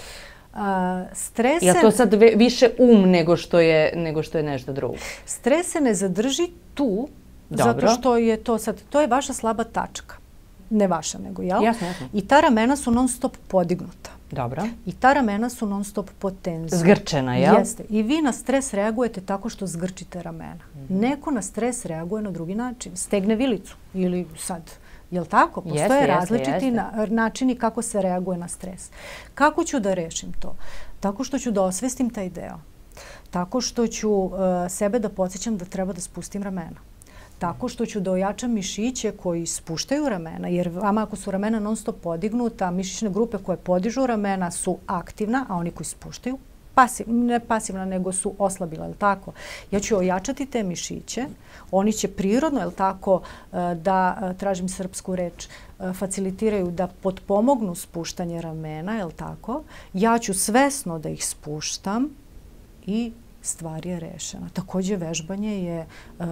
A, stres je to sad više um nego što je, nego što je nešto drugo? Stres se ne zadrži tu, Dobro. Zato što je to sad, to je vaša slaba tačka. Ne vaša, nego, jel? Jasno, jasno. I ta ramena su non stop podignuta. Dobro. I ta ramena su non stop pod tenzijom. Zgrčena, jel? Jeste. I vi na stres reagujete tako što zgrčite ramena. Mm-hmm. Neko na stres reaguje na drugi način. Stegne vilicu ili sad... Jel tako? Postoje jeste, različiti jeste. Na, načini kako se reaguje na stres. Kako ću da rešim to? Tako što ću da osvestim taj deo. Tako što ću uh, sebe da podsjećam da treba da spustim ramena. Tako što ću da ojačam mišiće koji spuštaju ramena, jer vama ako su ramena non stop podignuta, mišićne grupe koje podižu ramena su aktivna, a oni koji spuštaju, pasiv, ne pasivna, nego su oslabila, je li tako? Ja ću ojačati te mišiće, oni će prirodno, je li tako, da, tražim srpsku reč, facilitiraju da potpomognu spuštanje ramena, je li tako? Ja ću svesno da ih spuštam i stvar je rešena. Također vežbanje je uh,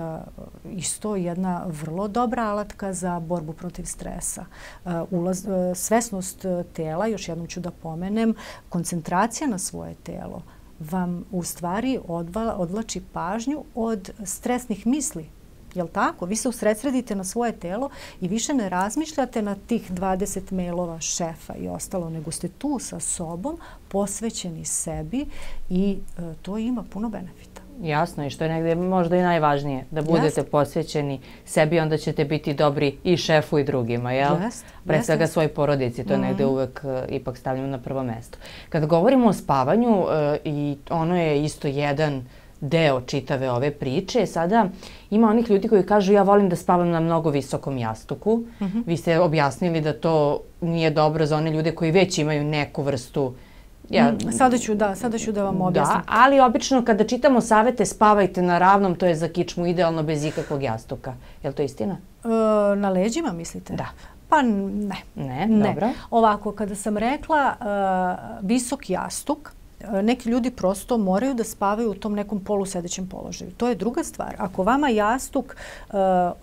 isto jedna vrlo dobra alatka za borbu protiv stresa. Uh, ulaz, uh, svesnost tela, još jednom ću da pomenem, koncentracija na svoje telo vam u stvari odva, odvlači pažnju od stresnih misli. Jel' tako? Vi se usredsredite na svoje telo i više ne razmišljate na tih dvadeset mailova šefa i ostalo, nego ste tu sa sobom, posvećeni sebi i e, to ima puno benefita. Jasno, i što je negdje možda i najvažnije, da budete Jest. posvećeni sebi, onda ćete biti dobri i šefu i drugima, jel? Jest. Pre svega svoj porodici, to mm. negdje uvek uh, ipak stavljamo na prvo mesto. Kada govorimo o spavanju, uh, i ono je isto jedan deo čitave ove priče. Sada ima onih ljudi koji kažu ja volim da spavam na mnogo visokom jastuku. Mm-hmm. Vi ste objasnili da to nije dobro za one ljude koji već imaju neku vrstu... Ja, mm, sada, ću, da, sada ću da vam objasnim. Da, ali obično kada čitamo savete spavajte na ravnom, to je za kičmu idealno bez ikakvog jastuka. Je li to istina? E, na leđima mislite? Da. Pa ne. Ne, ne. Dobro. Ovako, kada sam rekla uh, visok jastuk, neki ljudi prosto moraju da spavaju u tom nekom polusedećem položaju. To je druga stvar. Ako vama jastuk uh,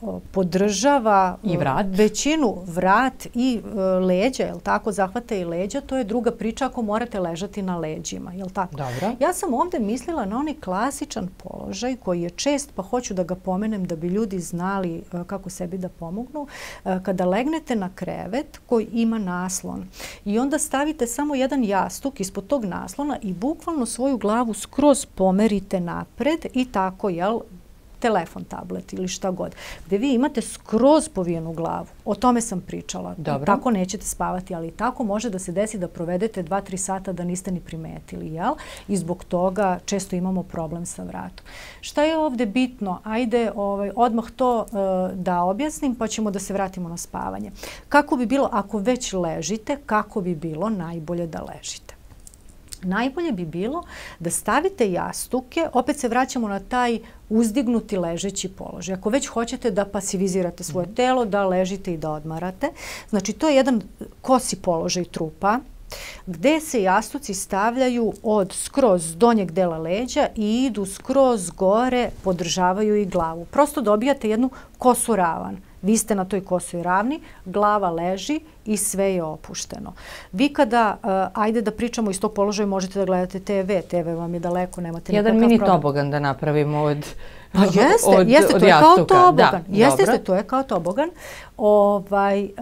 podržava I vrat. većinu vrat i uh, leđa, jel tako, zahvata i leđa, to je druga priča ako morate ležati na leđima, jel tako? Dobro. Ja sam ovdje mislila na onaj klasičan položaj koji je čest, pa hoću da ga pomenem da bi ljudi znali uh, kako sebi da pomognu. Uh, kada legnete na krevet koji ima naslon i onda stavite samo jedan jastuk ispod tog naslona i bukvalno svoju glavu skroz pomerite napred i tako, jel, telefon, tablet ili šta god, gdje vi imate skroz povijenu glavu. O tome sam pričala. Dobro. Tako nećete spavati, ali tako može da se desi da provedete dva tri sata da niste ni primetili, jel? I zbog toga često imamo problem sa vratom. Šta je ovdje bitno? Ajde ovaj, odmah to uh, da objasnim, pa ćemo da se vratimo na spavanje. Kako bi bilo, ako već ležite, kako bi bilo najbolje da ležite? Najbolje bi bilo da stavite jastuke, opet se vraćamo na taj uzdignuti ležeći položaj. Ako već hoćete da pasivizirate svoje mm-hmm. telo, da ležite i da odmarate. Znači, to je jedan kosi položaj trupa, gdje se jastuci stavljaju od skroz donjeg dela leđa i idu skroz gore, podržavaju i glavu. Prosto dobijate jednu kosu ravan. Vi ste na toj kosoj ravni, glava leži i sve je opušteno. Vi kada, uh, ajde da pričamo iz tog položaja, možete da gledate te ve. te ve vam je daleko, nemate nikakav problem. Jedan mini tobogan da napravimo od Pa jeste, od, jeste, od to je jastuka. kao tobogan. Da, jeste, jeste, to je kao tobogan. Ovaj, uh,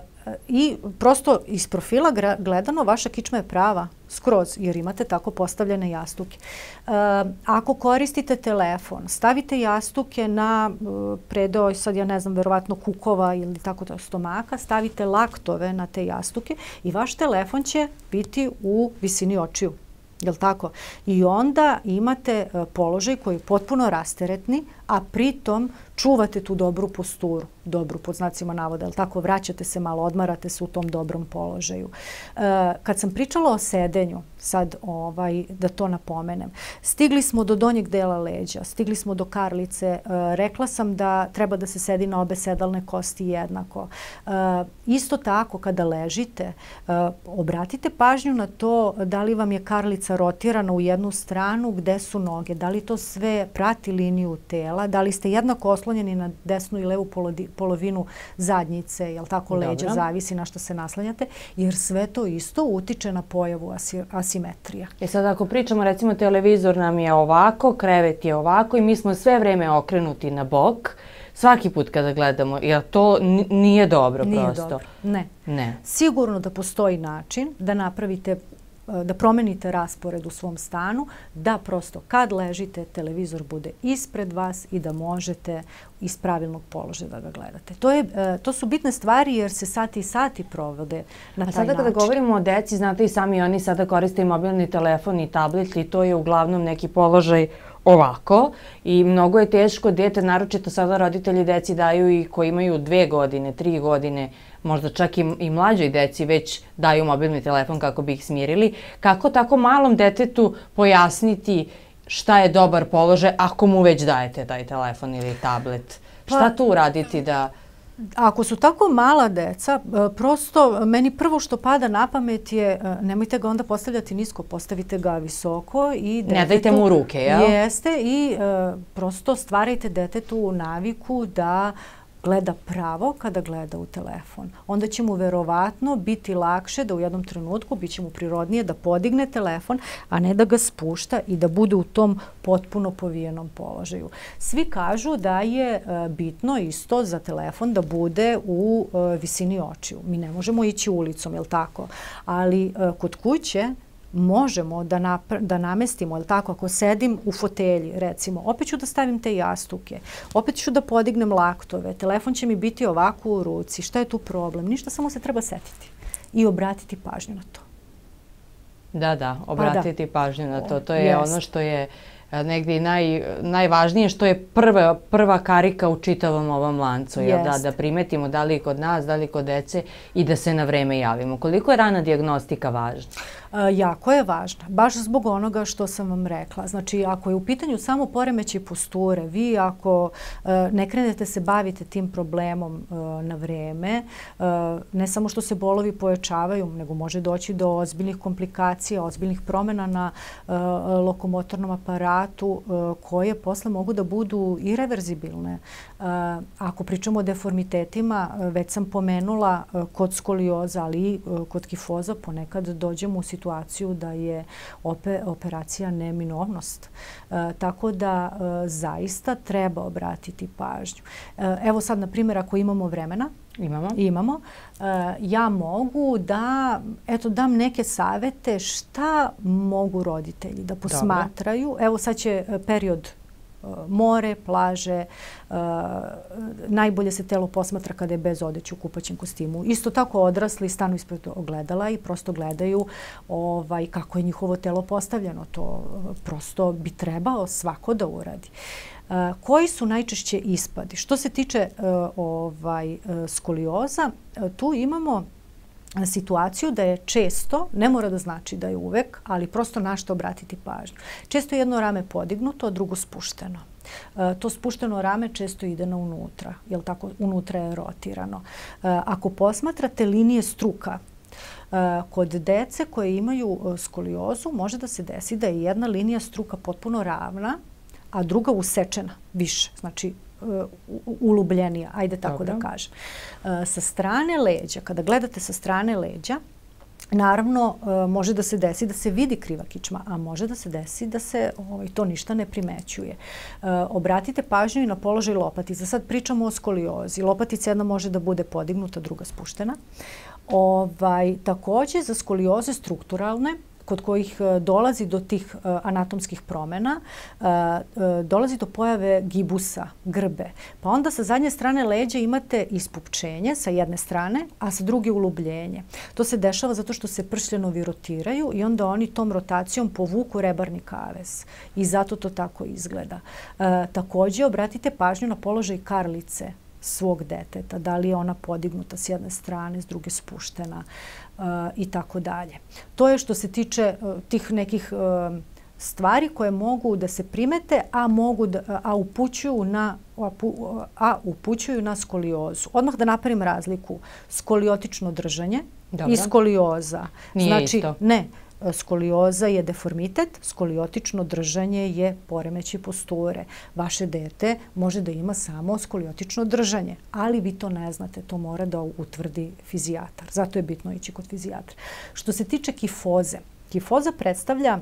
I prosto iz profila gledano vaša kičma je prava skroz jer imate tako postavljene jastuke. E, ako koristite telefon, stavite jastuke na uh, predoj, sad ja ne znam, verovatno kukova ili tako to stomaka, stavite laktove na te jastuke i vaš telefon će biti u visini očiju. Jel' tako? I onda imate uh, položaj koji je potpuno rasteretni, a pritom čuvate tu dobru posturu, dobru pod znacima navoda, jel tako, vraćate se malo, odmarate se u tom dobrom položaju. E, kad sam pričala o sedenju, sad ovaj, da to napomenem, stigli smo do donjeg dela leđa, stigli smo do karlice, e, rekla sam da treba da se sedi na obe sedalne kosti jednako. E, isto tako, kada ležite, e, obratite pažnju na to da li vam je karlica rotirana u jednu stranu, gde su noge, da li to sve prati liniju tela, da li ste jednako oslonjeni na desnu i levu polovinu zadnjice, jel tako, leđa, zavisi na što se naslanjate, jer sve to isto utiče na pojavu asimetrija. E sad ako pričamo, recimo televizor nam je ovako, krevet je ovako i mi smo sve vreme okrenuti na bok, svaki put kada gledamo, jer to nije dobro prosto. Nije dobro, ne. Ne. Sigurno da postoji način da napravite, da promenite raspored u svom stanu, da prosto kad ležite televizor bude ispred vas i da možete iz pravilnog položaja da ga gledate. To, je, to su bitne stvari jer se sati i sati provode na taj način. A sada kada govorimo o deci, znate i sami oni sada koriste i mobilni telefon i tablet i to je uglavnom neki položaj ovako i mnogo je teško dete, naročito sada roditelji deci daju i koji imaju dve godine, tri godine, možda čak i, i mlađoj deci već daju mobilni telefon kako bi ih smirili. Kako tako malom detetu pojasniti šta je dobar položaj ako mu već dajete taj telefon ili tablet? Pa, šta tu uraditi da... Ako su tako mala deca, prosto meni prvo što pada na pamet je nemojte ga onda postavljati nisko, postavite ga visoko i detetu... Ne dajte mu ruke, jel? Jeste i prosto stvarajte detetu naviku da gleda pravo kada gleda u telefon. Onda će mu verovatno biti lakše da u jednom trenutku, bit će mu prirodnije da podigne telefon, a ne da ga spušta i da bude u tom potpuno povijenom položaju. Svi kažu da je bitno isto za telefon da bude u visini očiju. Mi ne možemo ići ulicom, jel tako? Ali kod kuće možemo da, da namestimo, jel tako, ako sedim u fotelji, recimo, opet ću da stavim te jastuke, opet ću da podignem laktove, telefon će mi biti ovako u ruci, šta je tu problem? Ništa, samo se treba setiti i obratiti pažnju na to. Da, da, obratiti pa da. pažnju na to. To je Jest. ono što je negdje i naj, najvažnije, što je prva, prva karika u čitavom ovom lancu. Jel da, da primetimo da li kod nas, da li kod dece i da se na vreme javimo. Koliko je rana dijagnostika važna? Jako je važna, baš zbog onoga što sam vam rekla. Znači, ako je u pitanju samo poremećaj posture, vi ako ne krenete se bavite tim problemom na vreme, ne samo što se bolovi pojačavaju, nego može doći do ozbiljnih komplikacija, ozbiljnih promjena na lokomotornom aparatu koje posle mogu da budu irreverzibilne. Ako pričamo o deformitetima, već sam pomenula kod skolioza, ali i kod kifoza ponekad dođemo u situaciju situaciju da je operacija neminovnost. Tako da zaista treba obratiti pažnju. Evo sad, na primjer, ako imamo vremena, Imamo. Imamo. Ja mogu da eto, dam neke savete šta mogu roditelji da posmatraju. Dobro. Evo sad će period more, plaže, uh, najbolje se telo posmatra kada je bez odeće u kupaćem kostimu. Isto tako odrasli stanu ispred ogledala i prosto gledaju ovaj, kako je njihovo telo postavljeno. To prosto bi trebao svako da uradi. Uh, koji su najčešće ispadi? Što se tiče uh, ovaj, uh, skolioza, uh, tu imamo situaciju da je često, ne mora da znači da je uvek, ali prosto na što obratiti pažnju. Često je jedno rame podignuto, a drugo spušteno. E, to spušteno rame često ide na unutra, jer tako unutra je rotirano. E, ako posmatrate linije struka, e, kod dece koje imaju skoliozu može da se desi da je jedna linija struka potpuno ravna, a druga usečena više. Znači, ulubljenija, ajde tako Dobro. da kažem. Sa strane leđa, kada gledate sa strane leđa, naravno može da se desi da se vidi kriva kičma, a može da se desi da se ovaj, to ništa ne primećuje. Obratite pažnju i na položaj lopatica. Sad pričamo o skoliozi. Lopatica jedna može da bude podignuta, druga spuštena. Ovaj, također za skolioze strukturalne, kod kojih dolazi do tih anatomskih promjena, dolazi do pojave gibusa, grbe. Pa onda sa zadnje strane leđa imate ispupčenje sa jedne strane, a sa druge ulubljenje. To se dešava zato što se pršljenovi rotiraju i onda oni tom rotacijom povuku rebarni kavez. I zato to tako izgleda. Također obratite pažnju na položaj karlice svog deteta. Da li je ona podignuta s jedne strane, s druge spuštena i tako dalje. To je što se tiče tih nekih stvari koje mogu da se primete, a mogu da, a upućuju na a upućuju na skoliozu. Odmah da napravim razliku. Skoliotično držanje i skolioza. Nije znači, isto. Ne. Skolioza je deformitet, skoliotično držanje je poremećaj posture. Vaše dete može da ima samo skoliotično držanje, ali vi to ne znate, to mora da utvrdi fizijatar. Zato je bitno ići kod fizijatra. Što se tiče kifoze, kifoza predstavlja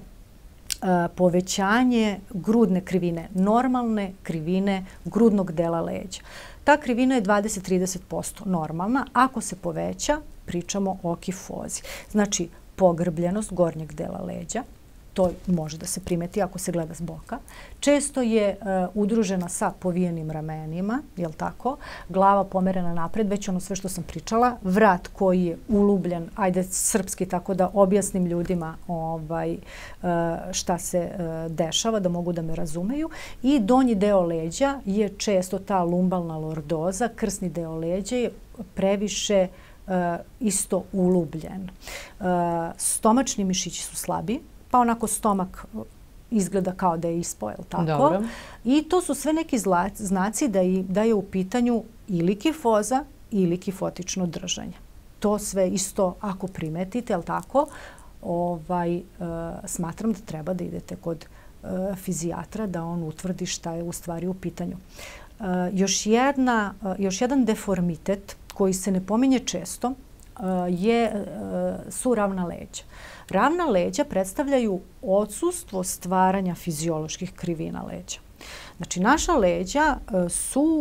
povećanje grudne krivine, normalne krivine grudnog dela leđa. Ta krivina je dvadeset do trideset posto normalna. Ako se poveća, pričamo o kifozi. Znači, pogrbljenost gornjeg dela leđa, to može da se primeti ako se gleda s boka. Često je uh, udružena sa povijenim ramenima, jel tako? Glava pomerena napred, već ono sve što sam pričala. Vrat koji je ulubljen, ajde srpski tako da objasnim ljudima ovaj, uh, šta se uh, dešava, da mogu da me razumeju. I donji deo leđa je često ta lumbalna lordoza, krsni deo leđa je previše Uh, isto ulubljen. Uh, stomačni mišići su slabi, pa onako stomak izgleda kao da je ispao, jel tako? Dobro. I to su sve neki zla, znaci da, i, da je u pitanju ili kifoza ili kifotično držanje. To sve isto ako primetite, jel tako, ovaj, uh, smatram da treba da idete kod uh, fizijatra da on utvrdi šta je u stvari u pitanju. Uh, još, jedna, uh, još jedan deformitet koji se ne pominje često, je, su ravna leđa. Ravna leđa predstavljaju odsustvo stvaranja fizioloških krivina leđa. Znači, naša leđa su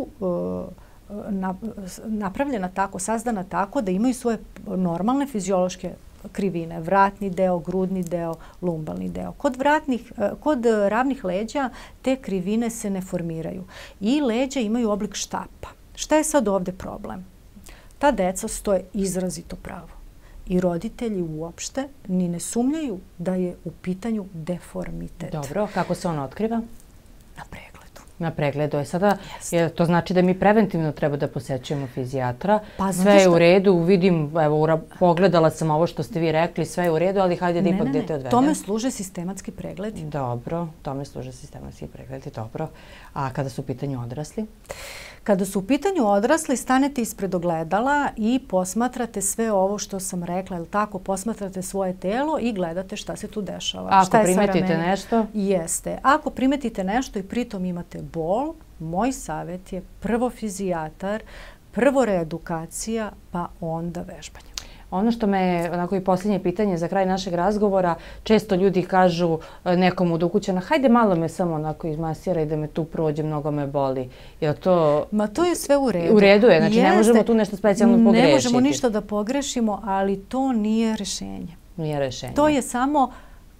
napravljena tako, sazdana tako da imaju svoje normalne fiziološke krivine. Vratni deo, grudni deo, lumbalni deo. Kod, vratnih, kod ravnih leđa te krivine se ne formiraju. I leđa imaju oblik štapa. Šta je sad ovdje problem? Ta deca stoje izrazito pravo. I roditelji uopšte ni ne sumnjaju da je u pitanju deformitet. Dobro, kako se on otkriva? Na pregledu. Na pregledu. Je sada, je, to znači da mi preventivno treba da posećujemo fizijatra. Pa, sve je u redu, vidim, evo, pogledala sam ovo što ste vi rekli, sve je u redu, ali hajde da ne, ipak ne, dete ne. odvedem. Tome služe sistematski pregledi. Dobro, tome služe sistematski pregledi, dobro. A kada su u pitanju odrasli? Kada su u pitanju odrasli, stanete ispred ogledala i posmatrate sve ovo što sam rekla, ili tako, posmatrate svoje telo i gledate šta se tu dešava. Ako šta je primetite nešto? Jeste. Ako primetite nešto i pritom imate bol, moj savjet je prvo fizijatar, prvo reedukacija, pa onda vežbanje. Ono što me je onako i posljednje pitanje za kraj našeg razgovora, često ljudi kažu nekom od ukućana, hajde malo me samo onako izmasiraj da me tu prođe, mnogo me boli. Je to... Ma to je sve u redu. U redu je, znači Jeste. Ne možemo tu nešto specijalno pogrešiti. Ne možemo ništa da pogrešimo, ali to nije rješenje. Nije rješenje. To je samo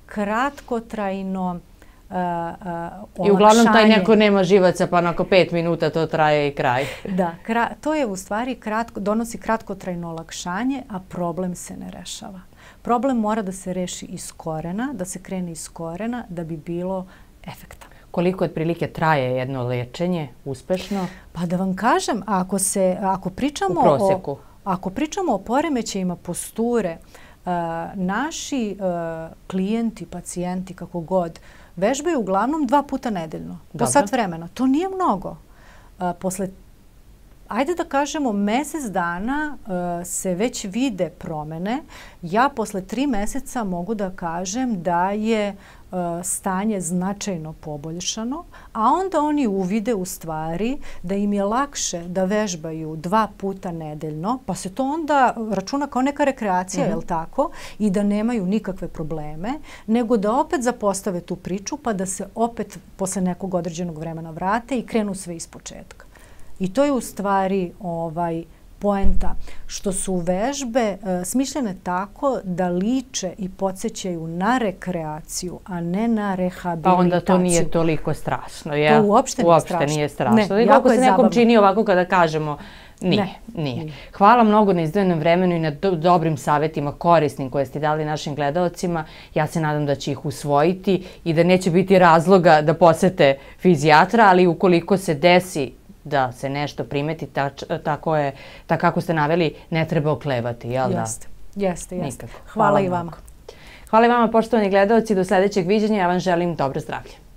kratkotrajno Uh, uh, olakšanje. I uglavnom taj neko nema živaca, pa onako pet minuta to traje i kraj. Da, kra, to je u stvari kratko, donosi kratkotrajno olakšanje, a problem se ne rešava. Problem mora da se reši iz korena, da se krene iz korena da bi bilo efekta. Koliko otprilike traje jedno lečenje uspešno? Pa da vam kažem, ako, se, ako, pričamo, u prosjeku. o, ako pričamo o poremećajima posture, uh, naši uh, klijenti, pacijenti, kako god, vežbaju uglavnom dva puta nedeljno, po sat vremena. To nije mnogo. Uh, posle, ajde da kažemo, mjesec dana uh, se već vide promjene. Ja posle tri mjeseca mogu da kažem da je uh, stanje značajno poboljšano, a onda oni uvide u stvari da im je lakše da vežbaju dva puta nedeljno, pa se to onda računa kao neka rekreacija, mm-hmm. jel tako, i da nemaju nikakve probleme, nego da opet zapostave tu priču, pa da se opet posle nekog određenog vremena vrate i krenu sve iz početka. I to je u stvari ovaj, poenta, što su vežbe smišljene tako da liče i podsjećaju na rekreaciju, a ne na rehabilitaciju. Pa onda to nije toliko strašno, jel? To uopšte nije strašno. Uopšte nije strašno. I kako se nekom čini ovako kada kažemo, nije, nije. Hvala mnogo na izdvojenom vremenu i na dobrim savjetima, korisnim koje ste dali našim gledalcima. Ja se nadam da će ih usvojiti i da neće biti razloga da posete fizijatra, ali ukoliko se desi da se nešto primeti, tako je, tako kako ste naveli, ne treba oklevati, jel da? Jeste, jeste, jeste. Hvala i vama. Hvala i vama, poštovani gledalci, do sljedećeg viđenja, ja vam želim dobro zdravlje.